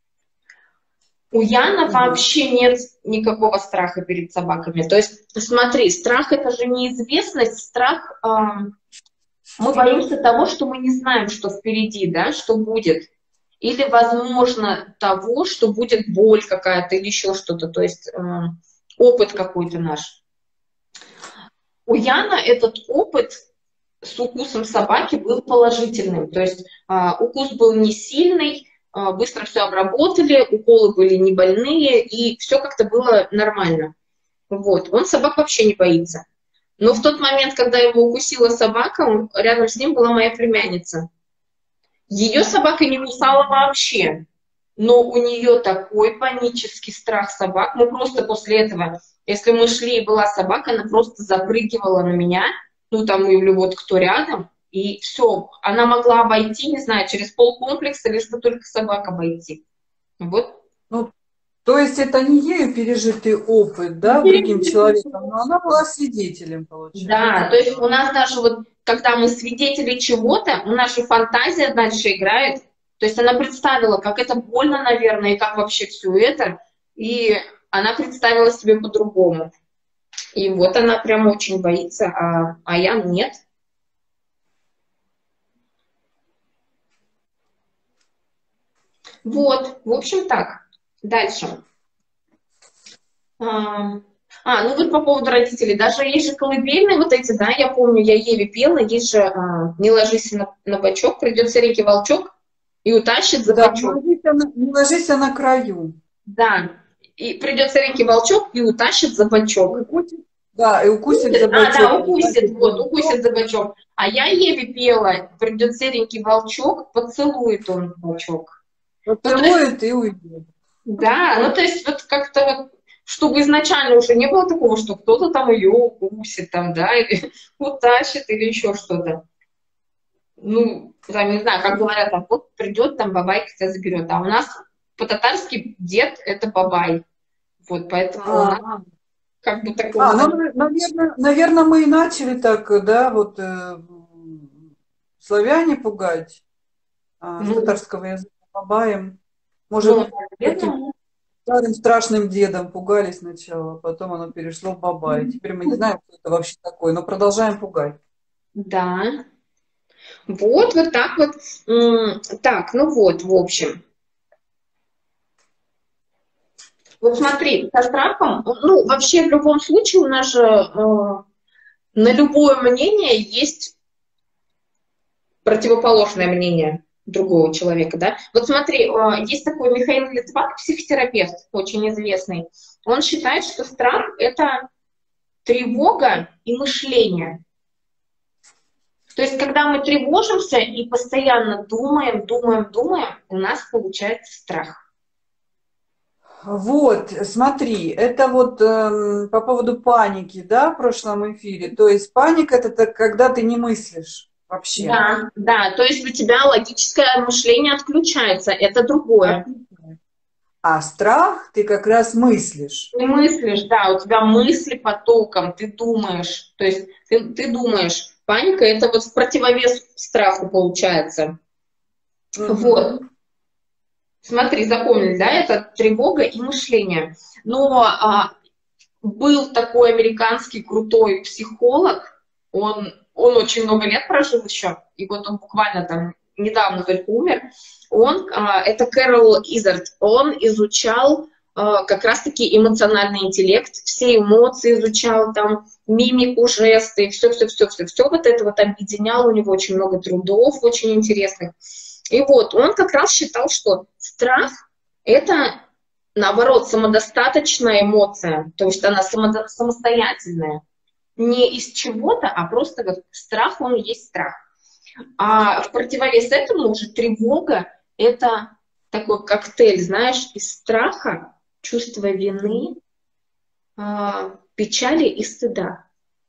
У Яна Угу. вообще нет никакого страха перед собаками. То есть, смотри, страх — это же неизвестность, страх, э, мы боимся того, что мы не знаем, что впереди, да, что будет. Или, возможно, того, что будет боль какая-то или еще что-то, то есть э, опыт какой-то наш. У Яна этот опыт с укусом собаки был положительным, то есть э, укус был не сильный, э, быстро все обработали, уколы были не больные, и все как-то было нормально. Вот. Он собак вообще не боится. Но в тот момент, когда его укусила собака, он, рядом с ним была моя племянница. Ее собака не кусала вообще, но у нее такой панический страх собак. Мы просто после этого, если мы шли и была собака, она просто запрыгивала на меня, ну там или вот кто рядом, и все. Она могла обойти, не знаю, через полкомплекса, лишь бы только собака обойти. Вот. Ну, то есть это не ею пережитый опыт, да, другим человеком, но она была свидетелем, получается. Да, то есть у нас даже вот, когда мы свидетели чего-то, наша фантазия дальше играет. То есть она представила, как это больно, наверное, и как вообще все это. И она представила себе по-другому. И вот она прям очень боится, а, а я нет. Вот, в общем так. Дальше. А, а, ну вот по поводу родителей. Даже есть же колыбельные вот эти, да, я помню, я Еве пела, есть же а, «Не ложись на, на бочок, придет серенький волчок и утащит за Да, бочок». не ложись на, не ложись на краю. Да, и придет серенький волчок и утащит за бочок. Да, и укусит за бочок. А, да, укусит, вот, укусит за бочок. А я Еве пела, придет серенький волчок, поцелует он бочок. Поцелует и уйдет. Да, ну то есть вот как-то вот, чтобы изначально уже не было такого, что кто-то там ее укусит, там, да, или утащит, или еще что-то. Ну, там, не знаю, как говорят, там, вот придет, там, бабайка тебя заберет. А у нас по-татарски дед — это бабай. Вот, поэтому А, у нас как бы такое... а, ну, наверное, наверное, мы и начали так, да, вот э, славяне пугать, а, ну, с татарского языка бабаем. Может, ну, таким старым страшным дедом пугали сначала, потом оно перешло в бабай. Теперь мы не знаем, кто это вообще такой, но продолжаем пугать. Да. Вот, вот так вот. Так, ну вот, в общем. Вот смотри, со страхом, ну, вообще в любом случае у нас же э, на любое мнение есть противоположное мнение другого человека, да. Вот смотри, э, есть такой Михаил Литвак, психотерапевт, очень известный. Он считает, что страх — это тревога и мышление. То есть, когда мы тревожимся и постоянно думаем, думаем, думаем, у нас получается страх. Вот, смотри, это вот э, по поводу паники, да, в прошлом эфире. То есть паника — это так, когда ты не мыслишь вообще. Да, да, то есть у тебя логическое мышление отключается, это другое. А страх ты как раз мыслишь. Ты мыслишь, да, у тебя мысли потоком, ты думаешь, то есть ты, ты думаешь. Паника — это вот в противовес страху получается. Mm-hmm. Вот. Смотри, запомнили, да, это тревога и мышление. Но а, был такой американский крутой психолог, он, он очень много лет прожил еще, и вот он буквально там недавно только умер. Он, а, это Кэрол Изард, он изучал а, как раз-таки эмоциональный интеллект, все эмоции изучал, там, мимику, жесты, все-все-все-все-все вот это вот объединял, у него очень много трудов очень интересных. И вот он как раз считал, что страх — это, наоборот, самодостаточная эмоция, то есть она само- самостоятельная. Не из чего-то, а просто вот страх, он и есть страх. А в противовес этому уже тревога — это такой коктейль, знаешь, из страха, чувства вины, печали и стыда.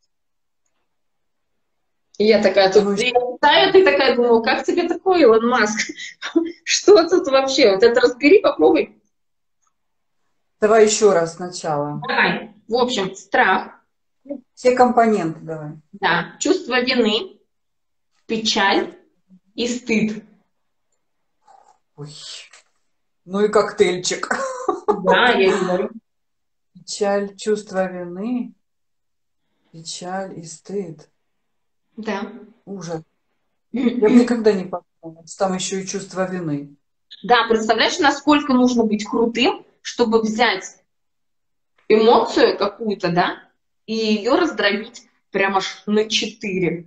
И я такая, тут, я читаю, ты такая, думаю, как тебе такое, Илон Маск? Что тут вообще? Вот это разбери, попробуй. Давай еще раз сначала. Давай. В общем, страх. Все компоненты давай. Да. Чувство вины, печаль и стыд. Ой. Ну и коктейльчик. Да, я и говорю. Печаль, чувство вины, печаль и стыд. Да. Ужас. Я бы никогда не подумала, что там еще и чувство вины. Да, представляешь, насколько нужно быть крутым, чтобы взять эмоцию какую-то, да, и ее раздробить прямо аж на четыре.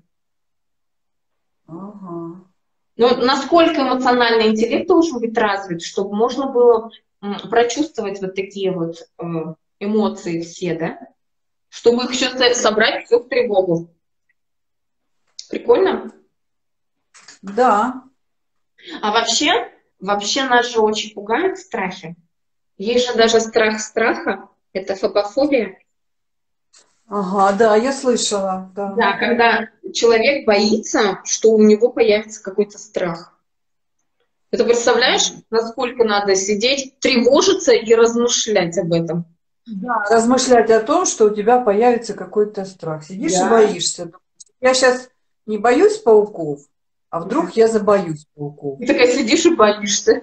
Ага. Но насколько эмоциональный интеллект должен быть развит, чтобы можно было прочувствовать вот такие вот эмоции все, да, чтобы их еще собрать все в тревогу. Прикольно? Да. А вообще, вообще нас же очень пугают страхи. Есть же даже страх страха, это фобофобия. Ага, да, я слышала. Да. Да, когда человек боится, что у него появится какой-то страх. Ты представляешь, насколько надо сидеть, тревожиться и размышлять об этом? Да, размышлять о том, что у тебя появится какой-то страх. Сидишь да. и боишься. Я сейчас не боюсь пауков, а вдруг да. я забоюсь пауков. Ты такая сидишь и боишься.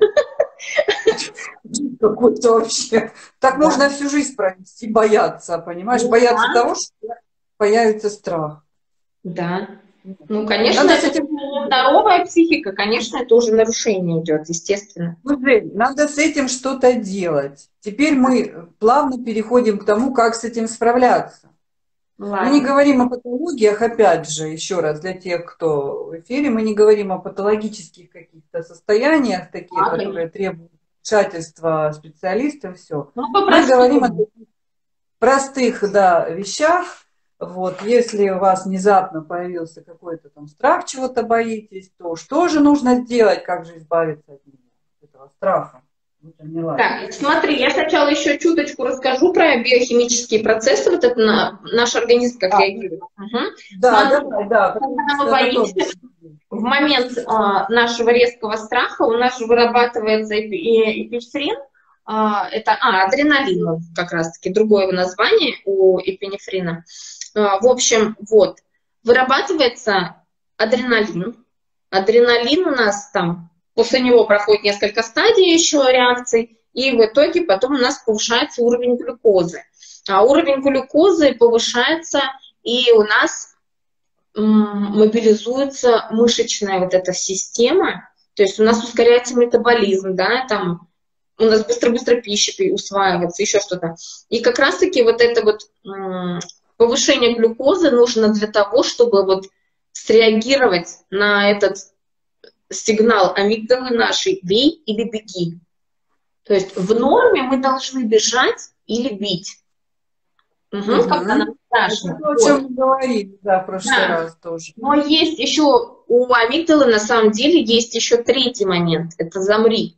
Какой-то вообще. Так да. можно всю жизнь провести, бояться, понимаешь? Ну, бояться да. того, что появится страх. Да. Ну, конечно, надо это этим... здоровая психика, конечно, это уже нарушение идет, естественно. Надо с этим что-то делать. Теперь мы плавно переходим к тому, как с этим справляться. Ладно. Мы не говорим о патологиях, опять же, еще раз, для тех, кто в эфире, мы не говорим о патологических каких-то состояниях, таких, а, которые требуют вмешательства специалистов, все. Ну, Мы говорим о по-простому. простых, да, вещах. Вот, если у вас внезапно появился какой-то там страх, чего-то боитесь, то что же нужно сделать, как же избавиться от него, от этого страха? Я поняла. Так, смотри, я сначала еще чуточку расскажу про биохимические процессы, вот это на наш организм как А, реагирует. Угу. да, Смотри, давай, да, потому когда мы что это тоже. боимся, в момент а, нашего резкого страха у нас же вырабатывается эпи- эпинефрин, а, это а, адреналин, ну, как раз-таки другое его название у эпинефрина. А, в общем, вот, вырабатывается адреналин. Адреналин у нас там, после него проходит несколько стадий еще реакций, и в итоге потом у нас повышается уровень глюкозы. А уровень глюкозы повышается, и у нас м, мобилизуется мышечная вот эта система, то есть у нас ускоряется метаболизм, да, там у нас быстро-быстро пища усваивается, еще что-то. И как раз-таки вот это вот м, повышение глюкозы нужно для того, чтобы вот среагировать на этот сигнал амигдалы нашей «бей или беги». То есть в норме мы должны бежать или бить, угу, Угу. когда нам Это страшно. то, о Вот. чем мы говорили, да, в прошлый Да. раз тоже. Но есть еще, у амигдалы на самом деле есть еще третий момент, это «замри».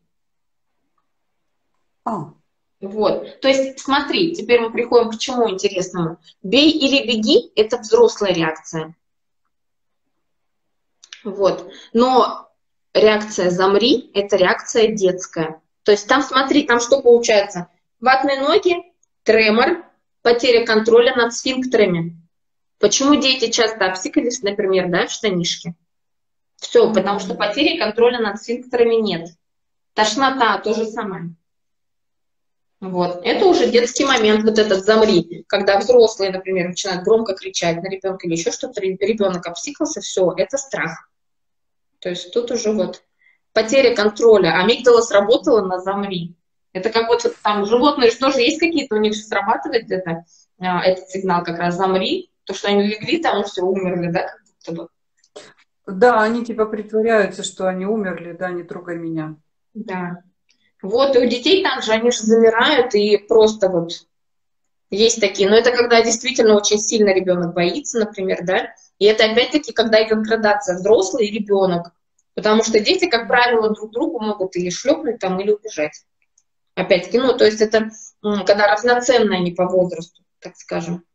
А. Вот. То есть смотри, теперь мы приходим к чему интересному. «Бей или беги» — это взрослая реакция. Вот. Но реакция «замри» — это реакция детская. То есть там, смотри, там что получается? Ватные ноги, тремор, потеря контроля над сфинктерами. Почему дети часто обсикались, например, да, в штанишке? Все, потому что потери контроля над сфинктерами нет. Тошнота — то же самое. Вот. Это уже детский момент, вот этот «замри». Когда взрослые, например, начинают громко кричать на ребенка или еще что-то, ребенок обсикался, все, это страх. То есть тут уже вот потеря контроля. Амигдала сработала на «замри». Это как вот там животные что же есть какие-то, у них же срабатывает это, этот сигнал как раз «замри». То, что они легли, там все, умерли, да, как будто бы. Да, они типа притворяются, что они умерли, да, не трогай меня. Да. Вот, и у детей также, они же замирают, и просто вот есть такие. Но это когда действительно очень сильно ребенок боится, например, да. И это опять-таки, когда идет градация взрослый и ребенок. Потому что дети, как правило, друг другу могут или шлепнуть там, или убежать. Опять-таки, ну, то есть это когда равноценно они по возрасту, так скажем.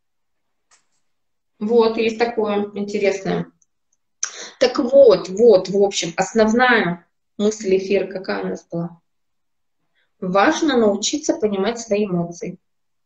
Вот, есть такое интересное. Так вот, вот, в общем, основная мысль эфира какая у нас была? Важно научиться понимать свои эмоции.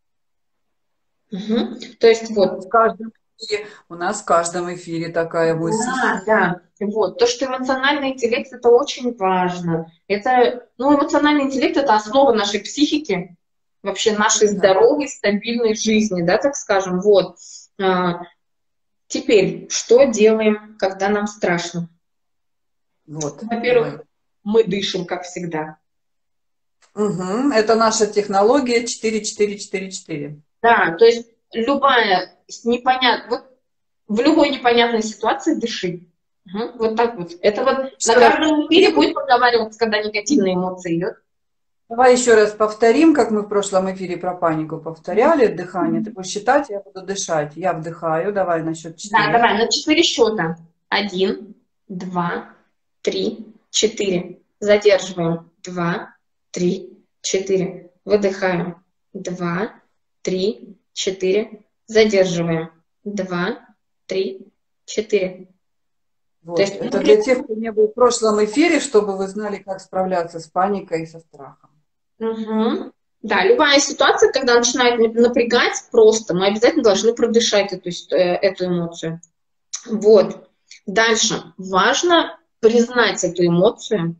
Угу. То есть вот... В каждом эфире, у нас в каждом эфире такая мысль. Да, да. Вот. То, что эмоциональный интеллект — это очень важно. Это, ну, эмоциональный интеллект — это основа нашей психики, вообще нашей здоровой, стабильной жизни, да, так скажем. Вот. А, теперь, что делаем, когда нам страшно? Вот. Во-первых, мы дышим, как всегда. Угу. Это наша технология четыре четыре четыре четыре. Да, то есть любая непонятная, вот в любой непонятной ситуации дыши. Угу, вот так вот. Это вот Еще на раз. каждом эфире будет проговариваться, когда негативные эмоции идут. Давай еще раз повторим, как мы в прошлом эфире про панику повторяли. Дыхание. Ты будешь считать, я буду дышать. Я вдыхаю. Давай на счет четыре. Да, давай, на четыре счета. Один, два, три, четыре. Задерживаем. Два, три, четыре. Выдыхаем. Два, три, четыре. Задерживаем. Два, три, четыре. Вот. То есть, это для тех, кто не был в прошлом эфире, чтобы вы знали, как справляться с паникой и со страхом. Угу. Да, любая ситуация, когда начинает напрягать просто, мы обязательно должны продышать эту, эту эмоцию. Вот. Дальше. Важно признать эту эмоцию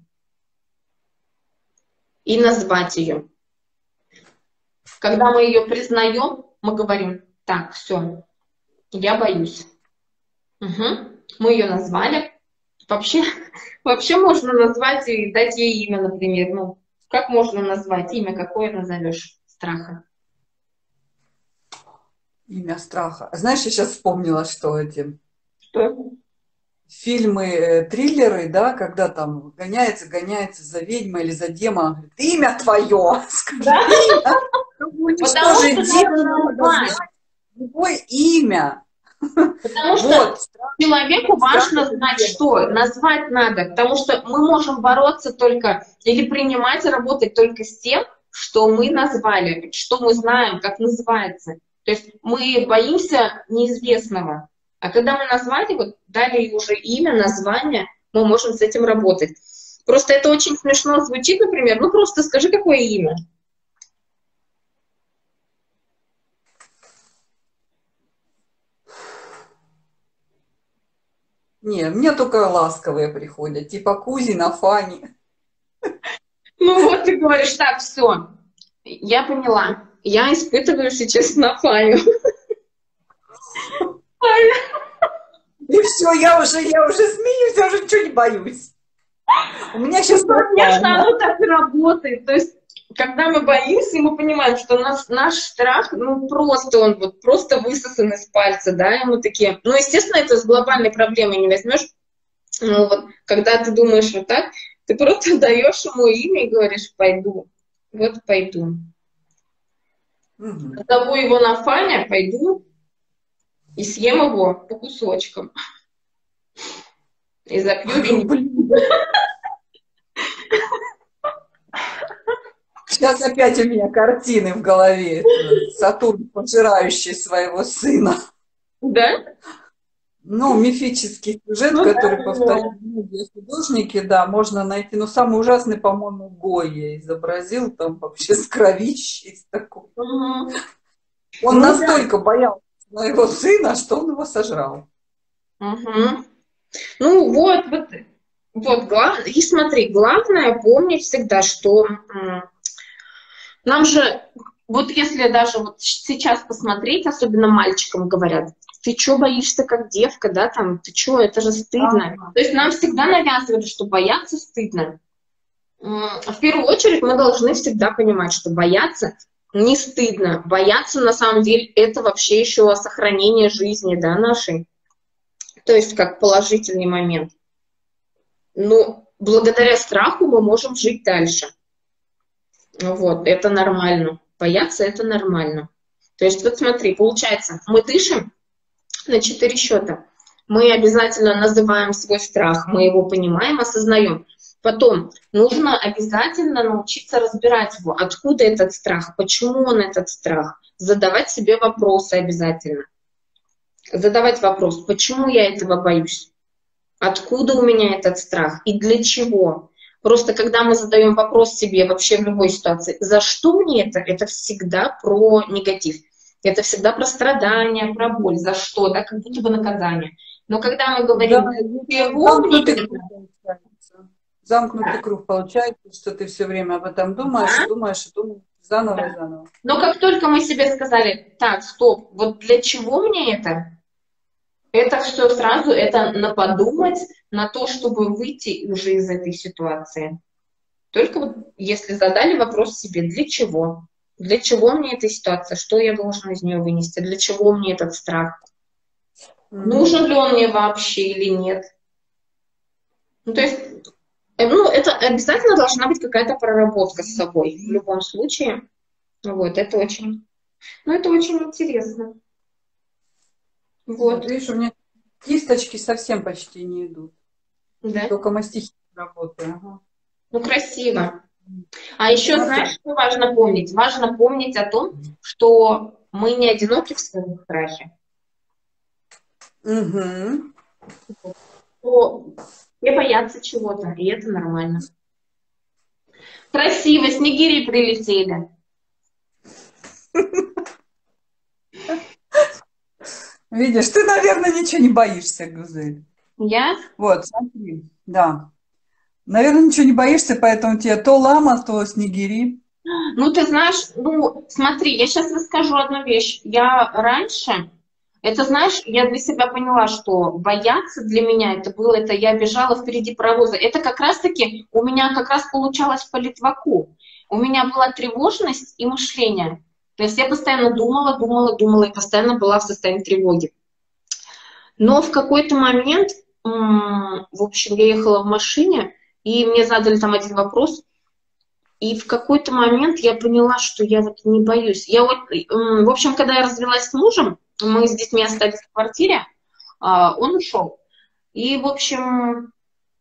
и назвать ее. Когда мы ее признаем, мы говорим: так, все, я боюсь. Угу. Мы ее назвали. Вообще, вообще можно назвать и дать ей имя, например. Ну, как можно назвать имя, какое назовешь страха? Имя страха. Знаешь, я сейчас вспомнила, что этим. Что? фильмы, э, триллеры, да, когда там гоняется, гоняется за ведьмой или за демоном, говорит, имя твое, скажи Да? имя. Чтобы Потому что уничтожить надо демона, надо назвать. знать его имя. Потому что Вот, человеку важно страх знать, это что назвать надо, потому что мы можем бороться только или принимать и работать только с тем, что мы назвали, что мы знаем, как называется. То есть мы боимся неизвестного. А когда мы назвали, вот дали уже имя, название, мы можем с этим работать. Просто это очень смешно звучит, например, ну просто скажи, какое имя. Не, мне только ласковые приходят, типа Кузина, Фани. Ну вот ты говоришь, так, все, я поняла. Я испытываю сейчас на Фаню. И все, я уже, я уже смеюсь, я уже ничего не боюсь. У меня сейчас Ну, конечно, оно так и работает. То есть, когда мы боимся, мы понимаем, что наш, наш страх, ну, просто он вот просто высосан из пальца, да, и мы такие... Ну, естественно, это с глобальной проблемой не возьмешь. Ну, вот, когда ты думаешь вот так, ты просто даешь ему имя и говоришь, пойду, вот пойду. Угу. Зову его на Фаня, пойду и съем его по кусочкам. И запью вино. Сейчас опять у меня картины в голове. Сатурн, пожирающий своего сына. Да? Ну, мифический сюжет, Ну, который да, повторяют многие художники, да, можно найти. Но самый ужасный, по-моему, Гойя изобразил там вообще с кровищей. С такой. Угу. Он Ну, настолько да. боялся своего сына, что он его сожрал. Угу. Ну, вот, вот, вот, главное, и смотри, главное помнить всегда, что нам же, вот если даже вот сейчас посмотреть, особенно мальчикам говорят, ты чё боишься как девка, да, там, ты чё, это же стыдно. А-а-а. То есть нам всегда навязывают, что бояться стыдно. В первую очередь мы должны всегда понимать, что бояться не стыдно. Бояться, на самом деле, это вообще еще сохранение жизни, да, нашей. То есть как положительный момент. Но благодаря страху мы можем жить дальше. Вот, это нормально. Бояться — это нормально. То есть вот смотри, получается, мы дышим на четыре счета. Мы обязательно называем свой страх, мы его понимаем, осознаем. Потом нужно обязательно научиться разбирать его. Откуда этот страх? Почему он этот страх? Задавать себе вопросы обязательно. Задавать вопрос, почему я этого боюсь? Откуда у меня этот страх? И для чего? Просто когда мы задаем вопрос себе вообще в любой ситуации, за что мне это? Это всегда про негатив. Это всегда про страдания, про боль. За что? Да, как будто бы наказание. Но когда мы говорим, Да, чего мне это? Замкнутый круг получается, что ты все время об этом думаешь, да? и думаешь, и думаешь, заново да. и заново. Но как только мы себе сказали, так, стоп, вот для чего мне это? Это все сразу, это на подумать, на то, чтобы выйти уже из этой ситуации. Только вот если задали вопрос себе, для чего? Для чего мне эта ситуация? Что я должен из нее вынести? Для чего мне этот страх? Mm-hmm. Нужен ли он мне вообще или нет? Ну, то есть, ну, это обязательно должна быть какая-то проработка с собой в любом случае. Вот, это очень, ну, это очень интересно. Вот. Видишь, у меня кисточки совсем почти не идут. Да? Только мастихин работаю. Ага. Ну, красиво. А еще, ну, знаешь, что важно помнить? Важно помнить о том, что мы не одиноки в своем страхе. Угу. Что все боятся чего-то, и это нормально. Красиво, снегири прилетели. Видишь, ты, наверное, ничего не боишься, Гузель. Я? Вот, смотри, да. Наверное, ничего не боишься, поэтому тебе то лама, то снегири. Ну, ты знаешь, ну, смотри, я сейчас расскажу одну вещь. Я раньше, это, знаешь, я для себя поняла, что бояться для меня это было, это я бежала впереди паровоза. Это как раз-таки, у меня как раз получалось по Литваку. У меня была тревожность и мышление. То есть я постоянно думала, думала, думала и постоянно была в состоянии тревоги. Но в какой-то момент м, в общем, я ехала в машине, и мне задали там один вопрос, и в какой-то момент я поняла, что я вот не боюсь. Я вот, м, в общем, когда я развелась с мужем, мы с детьми остались в квартире, а, он ушел. И, в общем,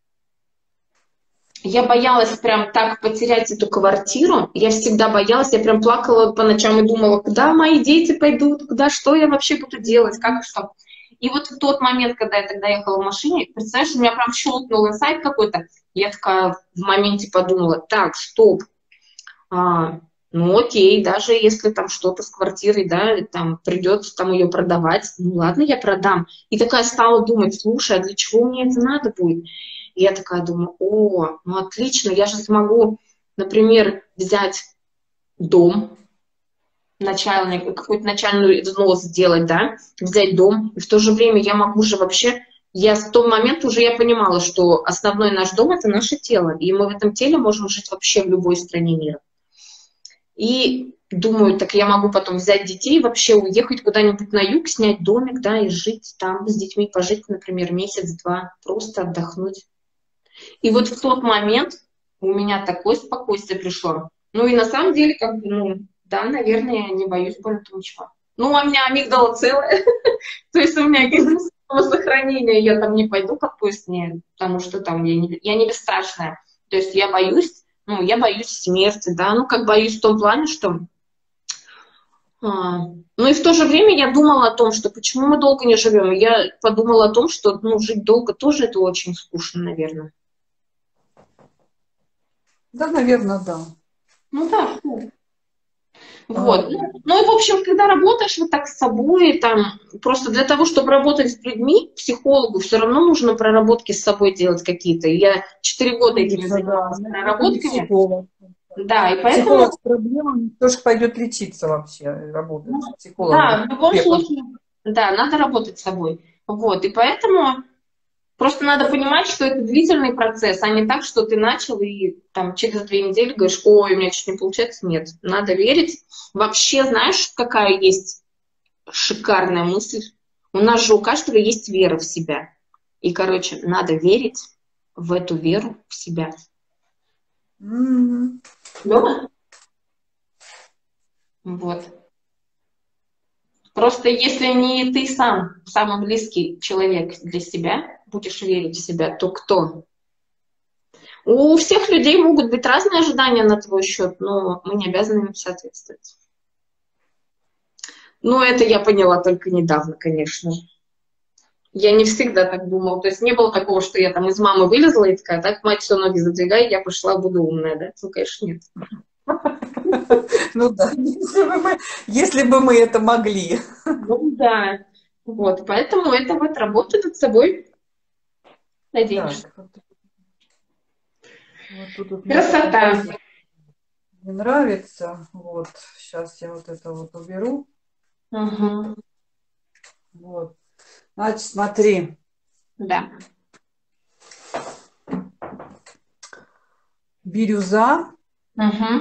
я боялась прям так потерять эту квартиру. Я всегда боялась, я прям плакала по ночам и думала, куда мои дети пойдут, куда, что я вообще буду делать, как и что. И вот в тот момент, когда я тогда ехала в машине, представляешь, у меня прям щелкнул инсайт какой-то, я такая в моменте подумала, так, стоп, а, ну окей, даже если там что-то с квартирой, да, там придется там ее продавать, ну ладно, я продам. И такая стала думать, слушай, а для чего мне это надо будет? И я такая думаю, о, ну отлично, я же смогу, например, взять дом, начальный, какой-то начальный взнос сделать, да, взять дом, и в то же время я могу же вообще, я в тот момент уже я понимала, что основной наш дом — это наше тело, и мы в этом теле можем жить вообще в любой стране мира. И думаю, так я могу потом взять детей, вообще уехать куда-нибудь на юг, снять домик, да, и жить там с детьми, пожить, например, месяц-два, просто отдохнуть. И вот в тот момент у меня такое спокойствие пришло. Ну и на самом деле, как бы, ну, да, наверное, я не боюсь больше ничего. Ну, у меня амигдала целая, то есть у меня есть самосохранение, я там не пойду под поезд, нет, потому что там я не, я не бесстрашная. То есть я боюсь, ну, я боюсь смерти, да, ну, как боюсь в том плане, что... А, ну и в то же время я думала о том, что почему мы долго не живем. Я подумала о том, что, ну, жить долго тоже это очень скучно, наверное. Да, наверное, да. Ну да, А, вот. Ну и, в общем, когда работаешь вот так с собой, там, просто для того, чтобы работать с людьми, психологу все равно нужно проработки с собой делать какие-то. И я четыре года этими конечно, да. занималась Ну, это не проработками. психолог. Да, и Психолог поэтому, с проблемами тоже пойдет лечиться вообще, работать ну, с психологом. да, в любом Препод. случае, да, надо работать с собой. Вот, и поэтому просто надо понимать, что это длительный процесс, а не так, что ты начал и там через две недели говоришь, ой, у меня что-то не получается. Нет, надо верить. Вообще, знаешь, какая есть шикарная мысль? У нас же у каждого есть вера в себя. И, короче, надо верить в эту веру в себя. М. Да? Вот. Просто если не ты сам, самый близкий человек для себя, будешь верить в себя, то кто? У всех людей могут быть разные ожидания на твой счет, но мы не обязаны им соответствовать. Но это я поняла только недавно, конечно. Я не всегда так думала. То есть не было такого, что я там из мамы вылезла и такая, так, мать, все, ноги задвигай, я пошла, буду умная, да? Ну, конечно, нет. Ну да, если бы мы, если бы мы это могли. Ну, да. Вот, поэтому это вот работа над собой, надеюсь. Так, вот, вот тут вот мне Красота. не нравится. Вот, сейчас я вот это вот уберу. Угу. Вот. Значит, смотри. Да. Бирюза, Угу.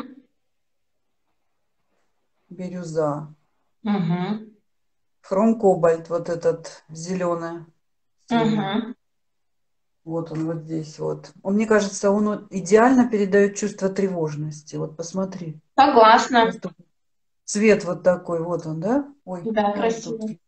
бирюза. Угу. Хром-кобальт, вот этот зеленый, синий. Угу. Вот он вот здесь вот. Он, мне кажется, он вот идеально передает чувство тревожности. Вот посмотри. Согласна. Просто цвет вот такой, вот он, да? Ой, Да, вот тут. красиво.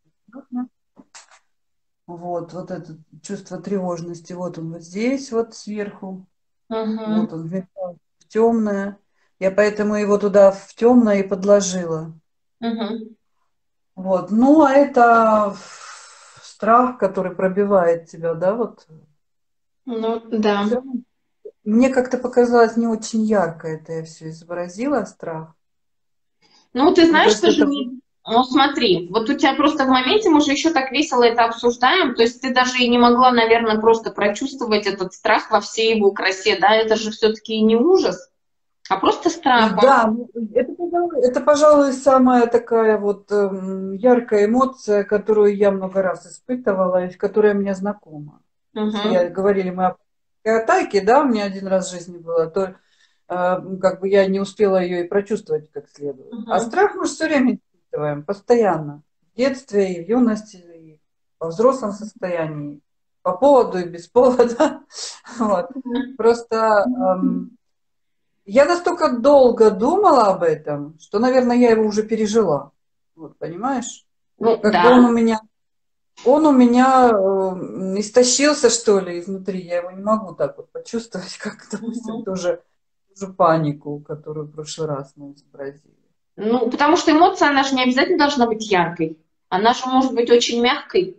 Вот, вот это чувство тревожности. Вот он вот здесь, вот сверху. Вот Угу. он, в темное. Я поэтому его туда в темное и подложила. Угу. Вот. Ну, а это страх, который пробивает тебя, да, вот. Ну, да. Всё равно мне как-то показалось не очень ярко это я все изобразила, страх. Ну, ты Мне знаешь, кажется, тоже это... не... Ну, смотри, вот у тебя просто в моменте, мы же еще так весело это обсуждаем, то есть ты даже и не могла, наверное, просто прочувствовать этот страх во всей его красе, да, это же все-таки не ужас, а просто страх. Он... Да, ну, это, пожалуй, это, пожалуй, самая такая вот эм, яркая эмоция, которую я много раз испытывала и которая мне знакома. Если я Угу. говорили мы о панической атаке, да, у меня один раз в жизни было, то э, как бы я не успела ее и прочувствовать как следует. А Угу. страх мы же все время испытываем, постоянно. В детстве, и в юности, и во взрослом состоянии. по поводу и без повода. Вот. Просто эм, я настолько долго думала об этом, что, наверное, я его уже пережила. Вот, понимаешь? Ну, Как бы он у да. меня, он у меня э, истощился, что ли, изнутри. Я его не могу так вот почувствовать, как, допустим, Мгм. тоже, тоже панику, которую в прошлый раз мы изобразили. Ну, потому что эмоция, она же не обязательно должна быть яркой. Она же может быть очень мягкой.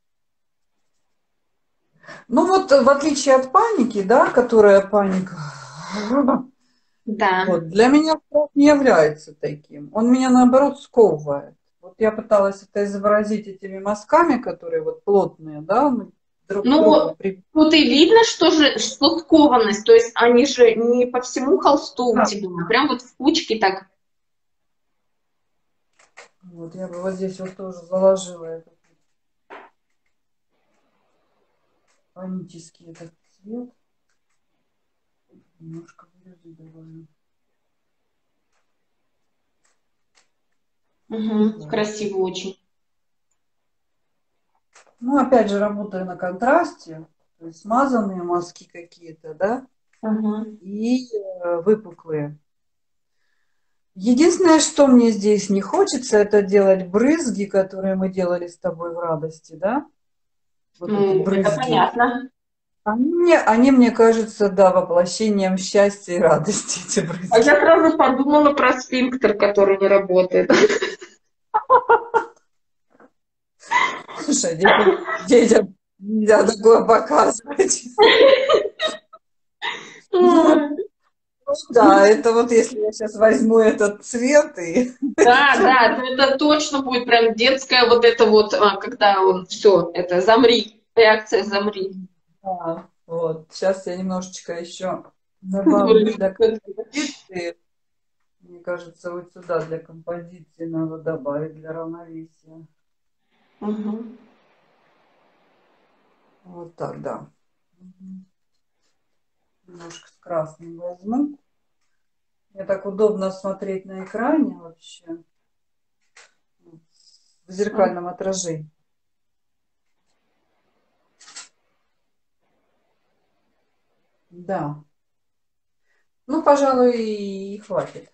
Ну вот, в отличие от паники, да, которая паника, Да. вот, для меня страх не является таким. Он меня, наоборот, сковывает. Вот я пыталась это изобразить этими мазками, которые вот плотные, да, мы друг к другу Ну, при... тут и видно, что же, что скованность. То есть они же не по всему холсту у Да. тебя, а прям вот в кучке так. Вот я бы вот здесь вот тоже заложила этот панический этот цвет. Немножко бирюзы добавлю. Угу. Да. Красиво очень. Ну, опять же, работаю на контрасте, то есть смазанные мазки какие-то, да, Угу. и э, выпуклые. Единственное, что мне здесь не хочется, это делать брызги, которые мы делали с тобой в радости, да? Вот эти Ну, это брызги. понятно. Они мне, они мне кажутся, да, воплощением счастья и радости, эти А брызги. я сразу подумала про сфинктер, который не работает. Слушай, детям, детям нельзя такое показывать. Ну, да, это вот если я сейчас возьму этот цвет и... Да, да, то это точно будет прям детская вот это вот, а, когда он все, это замри, реакция замри. Да, вот, сейчас я немножечко еще добавлю для композиции. Мне кажется, вот сюда для композиции надо добавить для равновесия. Мгм. Вот так, да. Мгм. Немножко с красным возьму. Мне так удобно смотреть на экране вообще, в зеркальном отражении. Да. Ну, пожалуй, и хватит.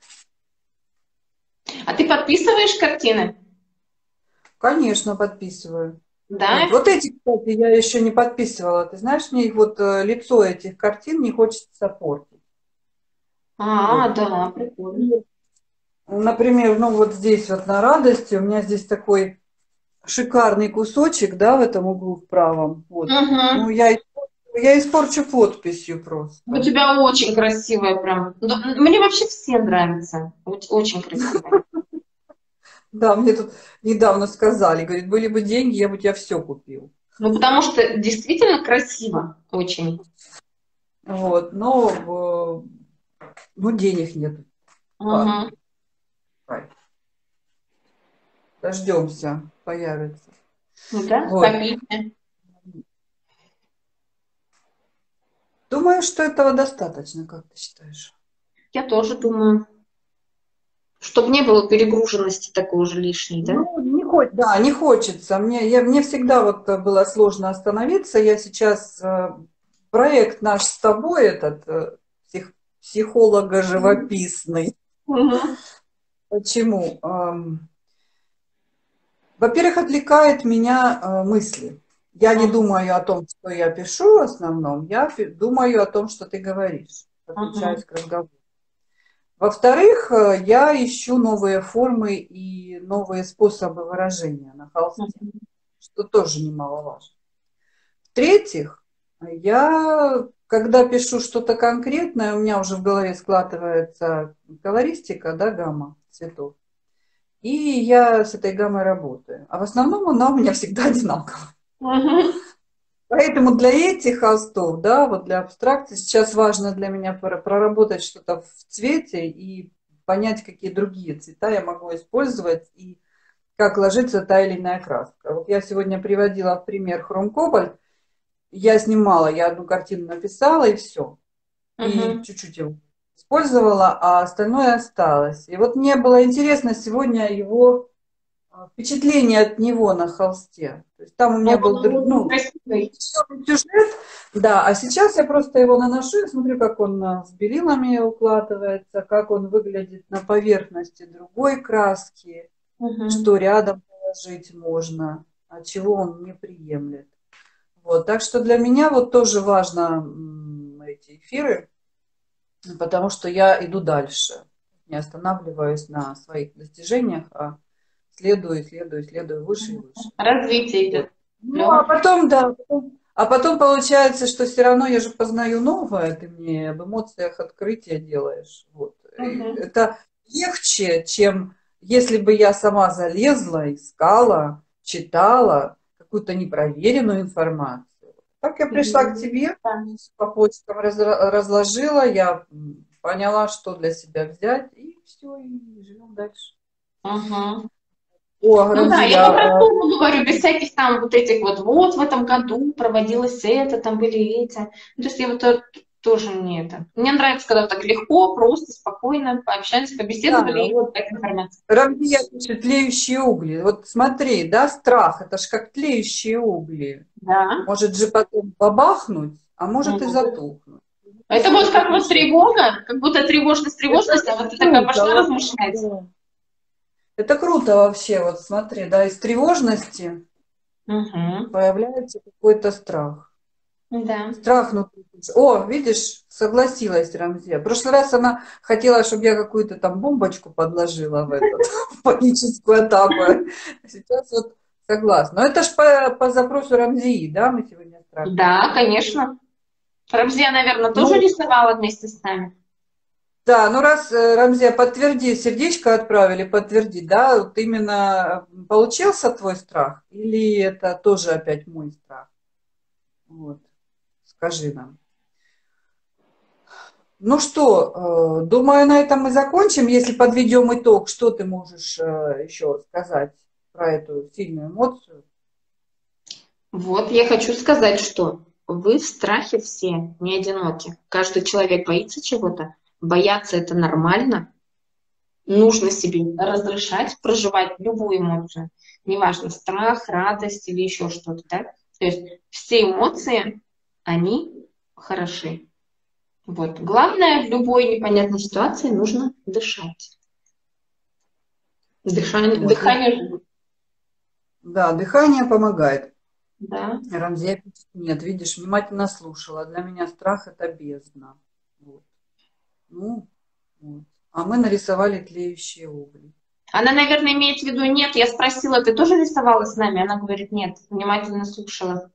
А ты подписываешь картины? Конечно, подписываю. Вот, Да? вот эти, кстати, я еще не подписывала. Ты знаешь, мне их вот э, лицо этих картин не хочется портить. А, Вот. да, прикольно. Например, ну вот здесь вот на радости у меня здесь такой шикарный кусочек, да, в этом углу в правом. Вот. Ну, Угу. я, я испорчу подписью У просто. тебя очень красивая прям. Да, мне вообще все нравятся. Оч- Очень красивая. Да, мне тут недавно сказали, говорит, были бы деньги, я бы тебе все купил. Ну, потому что действительно красиво очень. Вот, но э, ну, денег нет. Ладно, Угу. давай, дождемся, появится. Ну да, Вот. копейки. Думаю, что этого достаточно, как ты считаешь? Я тоже думаю. Чтобы не было перегруженности такой же лишней, да? Ну, не хочется, да, не хочется. Мне, я, мне всегда вот было сложно остановиться. Я сейчас э, проект наш с тобой, этот э, псих, психолого-живописный. Угу. Почему? Ам, во-первых, отвлекает меня э, мысли. Я не думаю о том, что я пишу в основном, я пи- думаю о том, что ты говоришь, подключаюсь Угу. к разговору. Во-вторых, э, я ищу новые формы и новые способы выражения на холсте, что тоже немаловажно. В-третьих, я, когда пишу что-то конкретное, у меня уже в голове складывается колористика, да, гамма цветов. И я с этой гаммой работаю. А в основном она у меня всегда одинаковая. Угу. Поэтому для этих холстов, да, вот для абстракции сейчас важно для меня проработать что-то в цвете и понять, какие другие цвета я могу использовать и как ложится та или иная краска. Вот я сегодня приводила в пример хром-кобальт. Я снимала, я одну картину написала и все. И Угу. чуть-чуть его использовала, а остальное осталось. И вот мне было интересно сегодня его впечатление от него на холсте. То есть там у меня Он был, был ну, красивый. сюжет, да, а сейчас я просто его наношу и смотрю, как он с белилами укладывается, как он выглядит на поверхности другой краски, что Мгм. рядом положить можно, а чего он не приемлет. Вот, так что для меня вот тоже важно м, эти эфиры, потому что я иду дальше, не останавливаюсь на своих достижениях, а следую, следую, следую выше и выше. Развитие Вот. идет. Ну, а Клево. потом, да, потом- а потом получается, что все равно я же познаю новое, ты мне об эмоциях открытия делаешь. Вот. И Мгм. это легче, чем если бы я сама залезла, искала, читала какую-то непроверенную информацию. Так я пришла к тебе, Да. по почкам разра- разложила, я м, поняла, что для себя взять, и все, и живем дальше. Мгм. О, Ну да, я Рамзия, а, по-простому говорю, без всяких там вот этих вот, вот в этом году проводилось это, там были эти. Ну, то есть я вот то- тоже не это. Мне нравится, когда вот так легко, просто, спокойно пообщались, да, побеседовали и вот какая-то информация. Рамзия пишет, тлеющие угли. Вот смотри, да, страх, это ж как тлеющие угли. Да. Может же потом бабахнуть, а может и Мгм. затухнуть. Видишь, Это вот вот это как вот ключевое. тревога, как будто тревожность, Это тревожность, а вот ты такая круто, пошла вот, размышлять. да. Это круто вообще, вот смотри, да, из тревожности Угу. появляется какой-то страх. Да. Страх внутри. О, видишь, согласилась Рамзия. В прошлый раз она хотела, чтобы я какую-то там бомбочку подложила в этот, в паническую атаку. А сейчас вот согласна. Но это ж по, по запросу Рамзии, да, мы сегодня страх Да, рисуем. конечно. Рамзия, наверное, тоже Ну, рисовала вместе с нами. да, ну раз, э, Рамзия, подтверди, сердечко отправили, подтверди, да, вот именно э, получился твой страх или это тоже опять мой страх? Вот, скажи нам. Ну что, э, думаю, на этом мы закончим. Если подведем итог, что ты можешь э, еще сказать про эту сильную эмоцию? Вот я хочу сказать, что вы в страхе все не одиноки. Каждый человек боится чего-то. Бояться это нормально. Нужно себе разрешать проживать любую эмоцию. Неважно, страх, радость или еще что-то. Да? То есть все эмоции, они хороши. Вот. Главное, в любой непонятной ситуации нужно дышать. Дыхание, Вот, видишь? дыхание, Да, дыхание помогает. да. Рамзия пишет, нет, видишь, внимательно слушала. Для меня страх – это бездна. Вот. Ну, вот. А мы нарисовали тлеющие угли. Она, наверное, имеет в виду, нет, я спросила, ты тоже рисовала с нами? Она говорит, нет, внимательно слушала.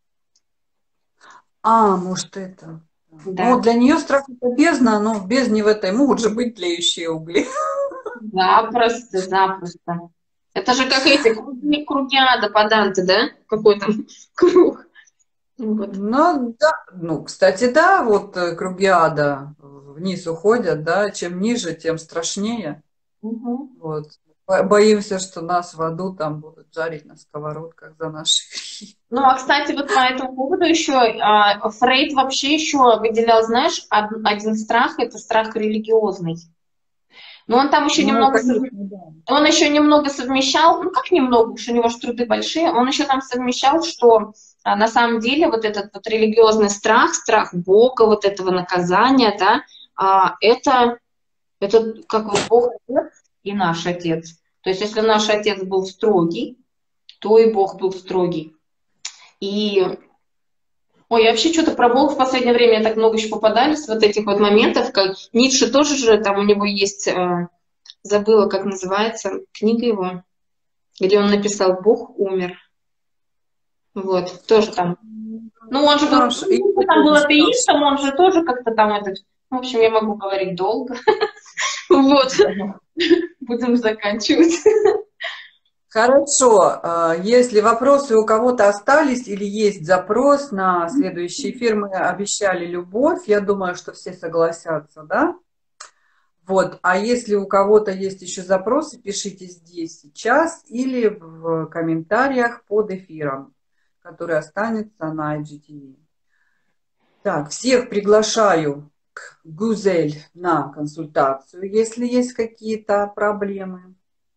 А, может, это. Да. Ну, Да, для нее страх – это бездна, но в бездне в этой могут же быть тлеющие угли. запросто, запросто. Это же как эти круги, круги ада, поданты, да? Какой там круг. Вот. Ну, да, ну, кстати, да, вот э, круги ада вниз уходят, да, чем ниже, тем страшнее. Мгм. Вот. Бо- Боимся, что нас в аду там будут жарить на сковородках за наши грехи. Ну, а, кстати, вот по этому поводу еще а, Фрейд вообще еще выделял, знаешь, од- один страх, это страх религиозный. Но он там еще Ну, немного конечно, совм- да. он еще немного совмещал, ну как немного, уж у него же труды большие, он еще там совмещал, что а, на самом деле вот этот вот религиозный страх, страх Бога, вот этого наказания, да, а, это, это как вот Бог Отец и наш Отец. То есть если наш Отец был строгий, то и Бог был строгий. И, ой, я вообще что-то про Бога в последнее время так много еще попадались, вот этих вот моментов, как Ницше тоже же, там у него есть, э, забыла, как называется, книга его, где он написал «Бог умер». Вот, тоже там. Ну, он же был, Хорошо. И ну, я там был тоже читала. атеистом, он же тоже как-то там этот... В общем, я могу говорить долго. Вот, Да. будем заканчивать. Хорошо. а, Если вопросы у кого-то остались или есть запрос на следующий эфир, мы обещали любовь. Я думаю, что все согласятся, да? Вот, а если у кого-то есть еще запросы, пишите здесь сейчас или в комментариях под эфиром, который останется на ай джи ти ви. Так, всех приглашаю к Гузель на консультацию, если есть какие-то проблемы.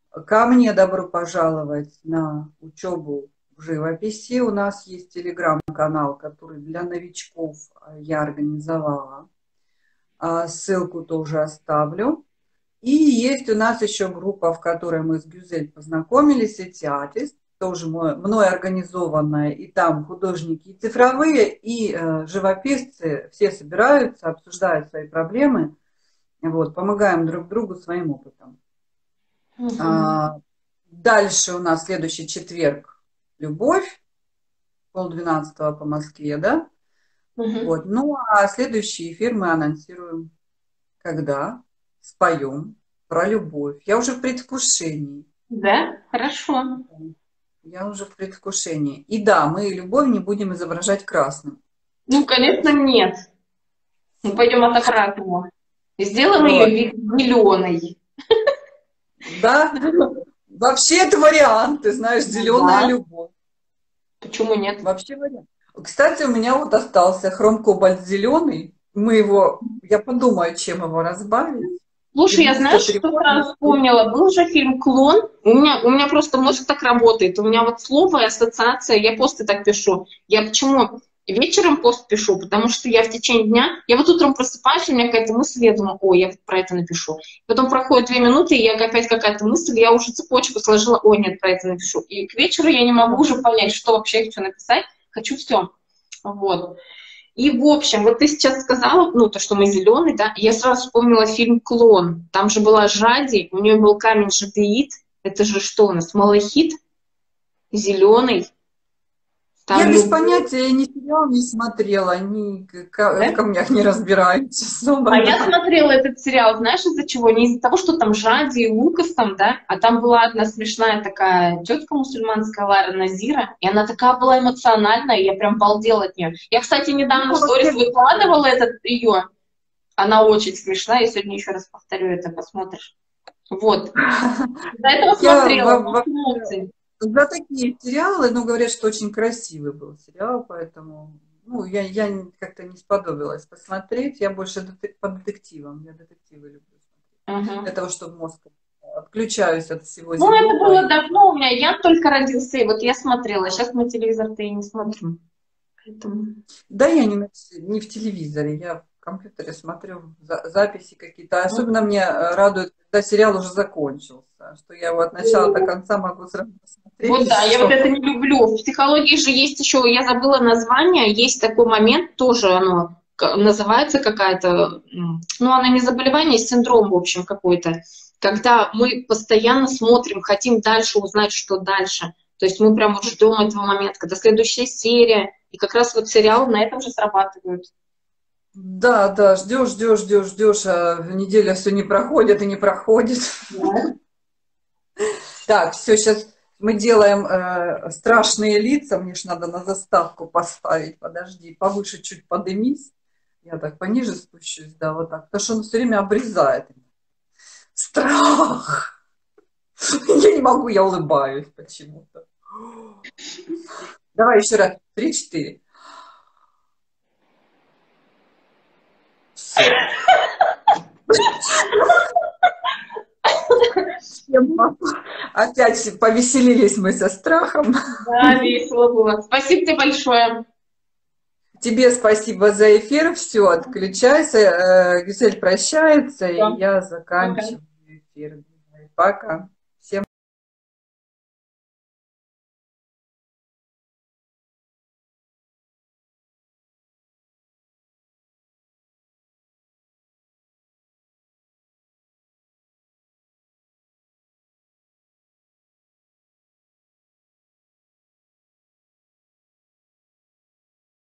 Ко мне добро пожаловать на учебу в живописи. У нас есть телеграм-канал, который для новичков я организовала. Ссылку тоже оставлю. И есть у нас еще группа, в которой мы с Гюзель познакомились, Этиатис, тоже мой, мной организованная, и там художники и цифровые, и э, живописцы, все собираются, обсуждают свои проблемы, вот, помогаем друг другу своим опытом. Угу. А, дальше у нас следующий четверг «Любовь», полдвенадцатого по Москве, да? Угу. Вот. Ну, а следующий эфир мы анонсируем, когда споем про любовь. Я уже в предвкушении. Да? Хорошо. Я уже в предвкушении. И да, мы любовь не будем изображать красным. Ну, конечно, нет. Мы пойдем от-обратного. Сделаем Вот. ее зеленой. Да? Вообще это вариант, ты знаешь, зеленая Да. любовь. Почему нет? Вообще вариант. Кстати, у меня вот остался хром-кобальт зеленый. Мы его, я подумаю, чем его разбавить. Слушай, я Или знаешь, что, что сразу вспомнила? Был же фильм «Клон». У меня, у меня просто мозг так работает. У меня вот слово и ассоциация, я посты так пишу. Я почему вечером пост пишу? Потому что я в течение дня, я вот утром просыпаюсь, у меня какая-то мысль, я думаю, ой, я про это напишу. Потом проходит две минуты, и я опять какая-то мысль, я уже цепочку сложила, ой, нет, про это напишу. И к вечеру я не могу уже понять, что вообще я хочу написать. Хочу все. Вот. И, в общем, вот ты сейчас сказала, ну, то, что мы зеленый, да, я сразу вспомнила фильм «Клон». Там же была Жади, у нее был камень жадеид. Это же что у нас, малахит, зеленый. Там я без любовь. понятия, я ни сериал не смотрела, ни Да? в камнях не разбираюсь. Особо, А да. я смотрела этот сериал, знаешь, из-за чего? Не из-за того, что там Жади и Лукас там, да, а там была одна смешная такая тетка мусульманская, Лара Назира, и она такая была эмоциональная, и я прям балдела от нее. Я, кстати, недавно в сторис выкладывала этот ее. Она очень смешная, я сегодня еще раз повторю это, посмотришь. Вот. До этого смотрела. Я за такие сериалы, ну, говорят, что очень красивый был сериал, поэтому, ну, я, я как-то не сподобилась посмотреть. Я больше по детективам, я детективы люблю смотреть. Uh-huh. Для того, чтобы мозг отключаюсь от всего Ну, земного. это было давно у меня, я только родился, и вот я смотрела. Сейчас мы телевизор-то и не смотрим. Поэтому... Да, я не, на, не в телевизоре, я в компьютере смотрю за, записи какие-то. Особенно uh-huh. мне радует, когда сериал уже закончился, что я его от начала uh-huh. до конца могу сразу посмотреть. Вот да, что... я вот это не люблю. В психологии же есть еще, я забыла название, есть такой момент, тоже оно называется какая-то, ну, она не заболевание, а синдром, в общем, какой-то, когда мы постоянно смотрим, хотим дальше узнать, что дальше. То есть мы прям вот ждем этого момента, когда следующая серия, и как раз вот сериал на этом же срабатывают. Да, да, ждешь, ждешь, ждешь, ждешь, а неделя все не проходит и не проходит. Да. Так, все, сейчас мы делаем э, страшные лица, мне ж надо на заставку поставить, подожди, повыше чуть подымись. Я так пониже спущусь, да, вот так, потому что он все время обрезает. Страх! Я не могу, я улыбаюсь почему-то. Давай еще раз, три-четыре. Опять повеселились мы со страхом. Да, весело было. Спасибо тебе большое. Тебе спасибо за эфир. Все, отключайся. Гюзель прощается, да. И я заканчиваю эфир. Пока.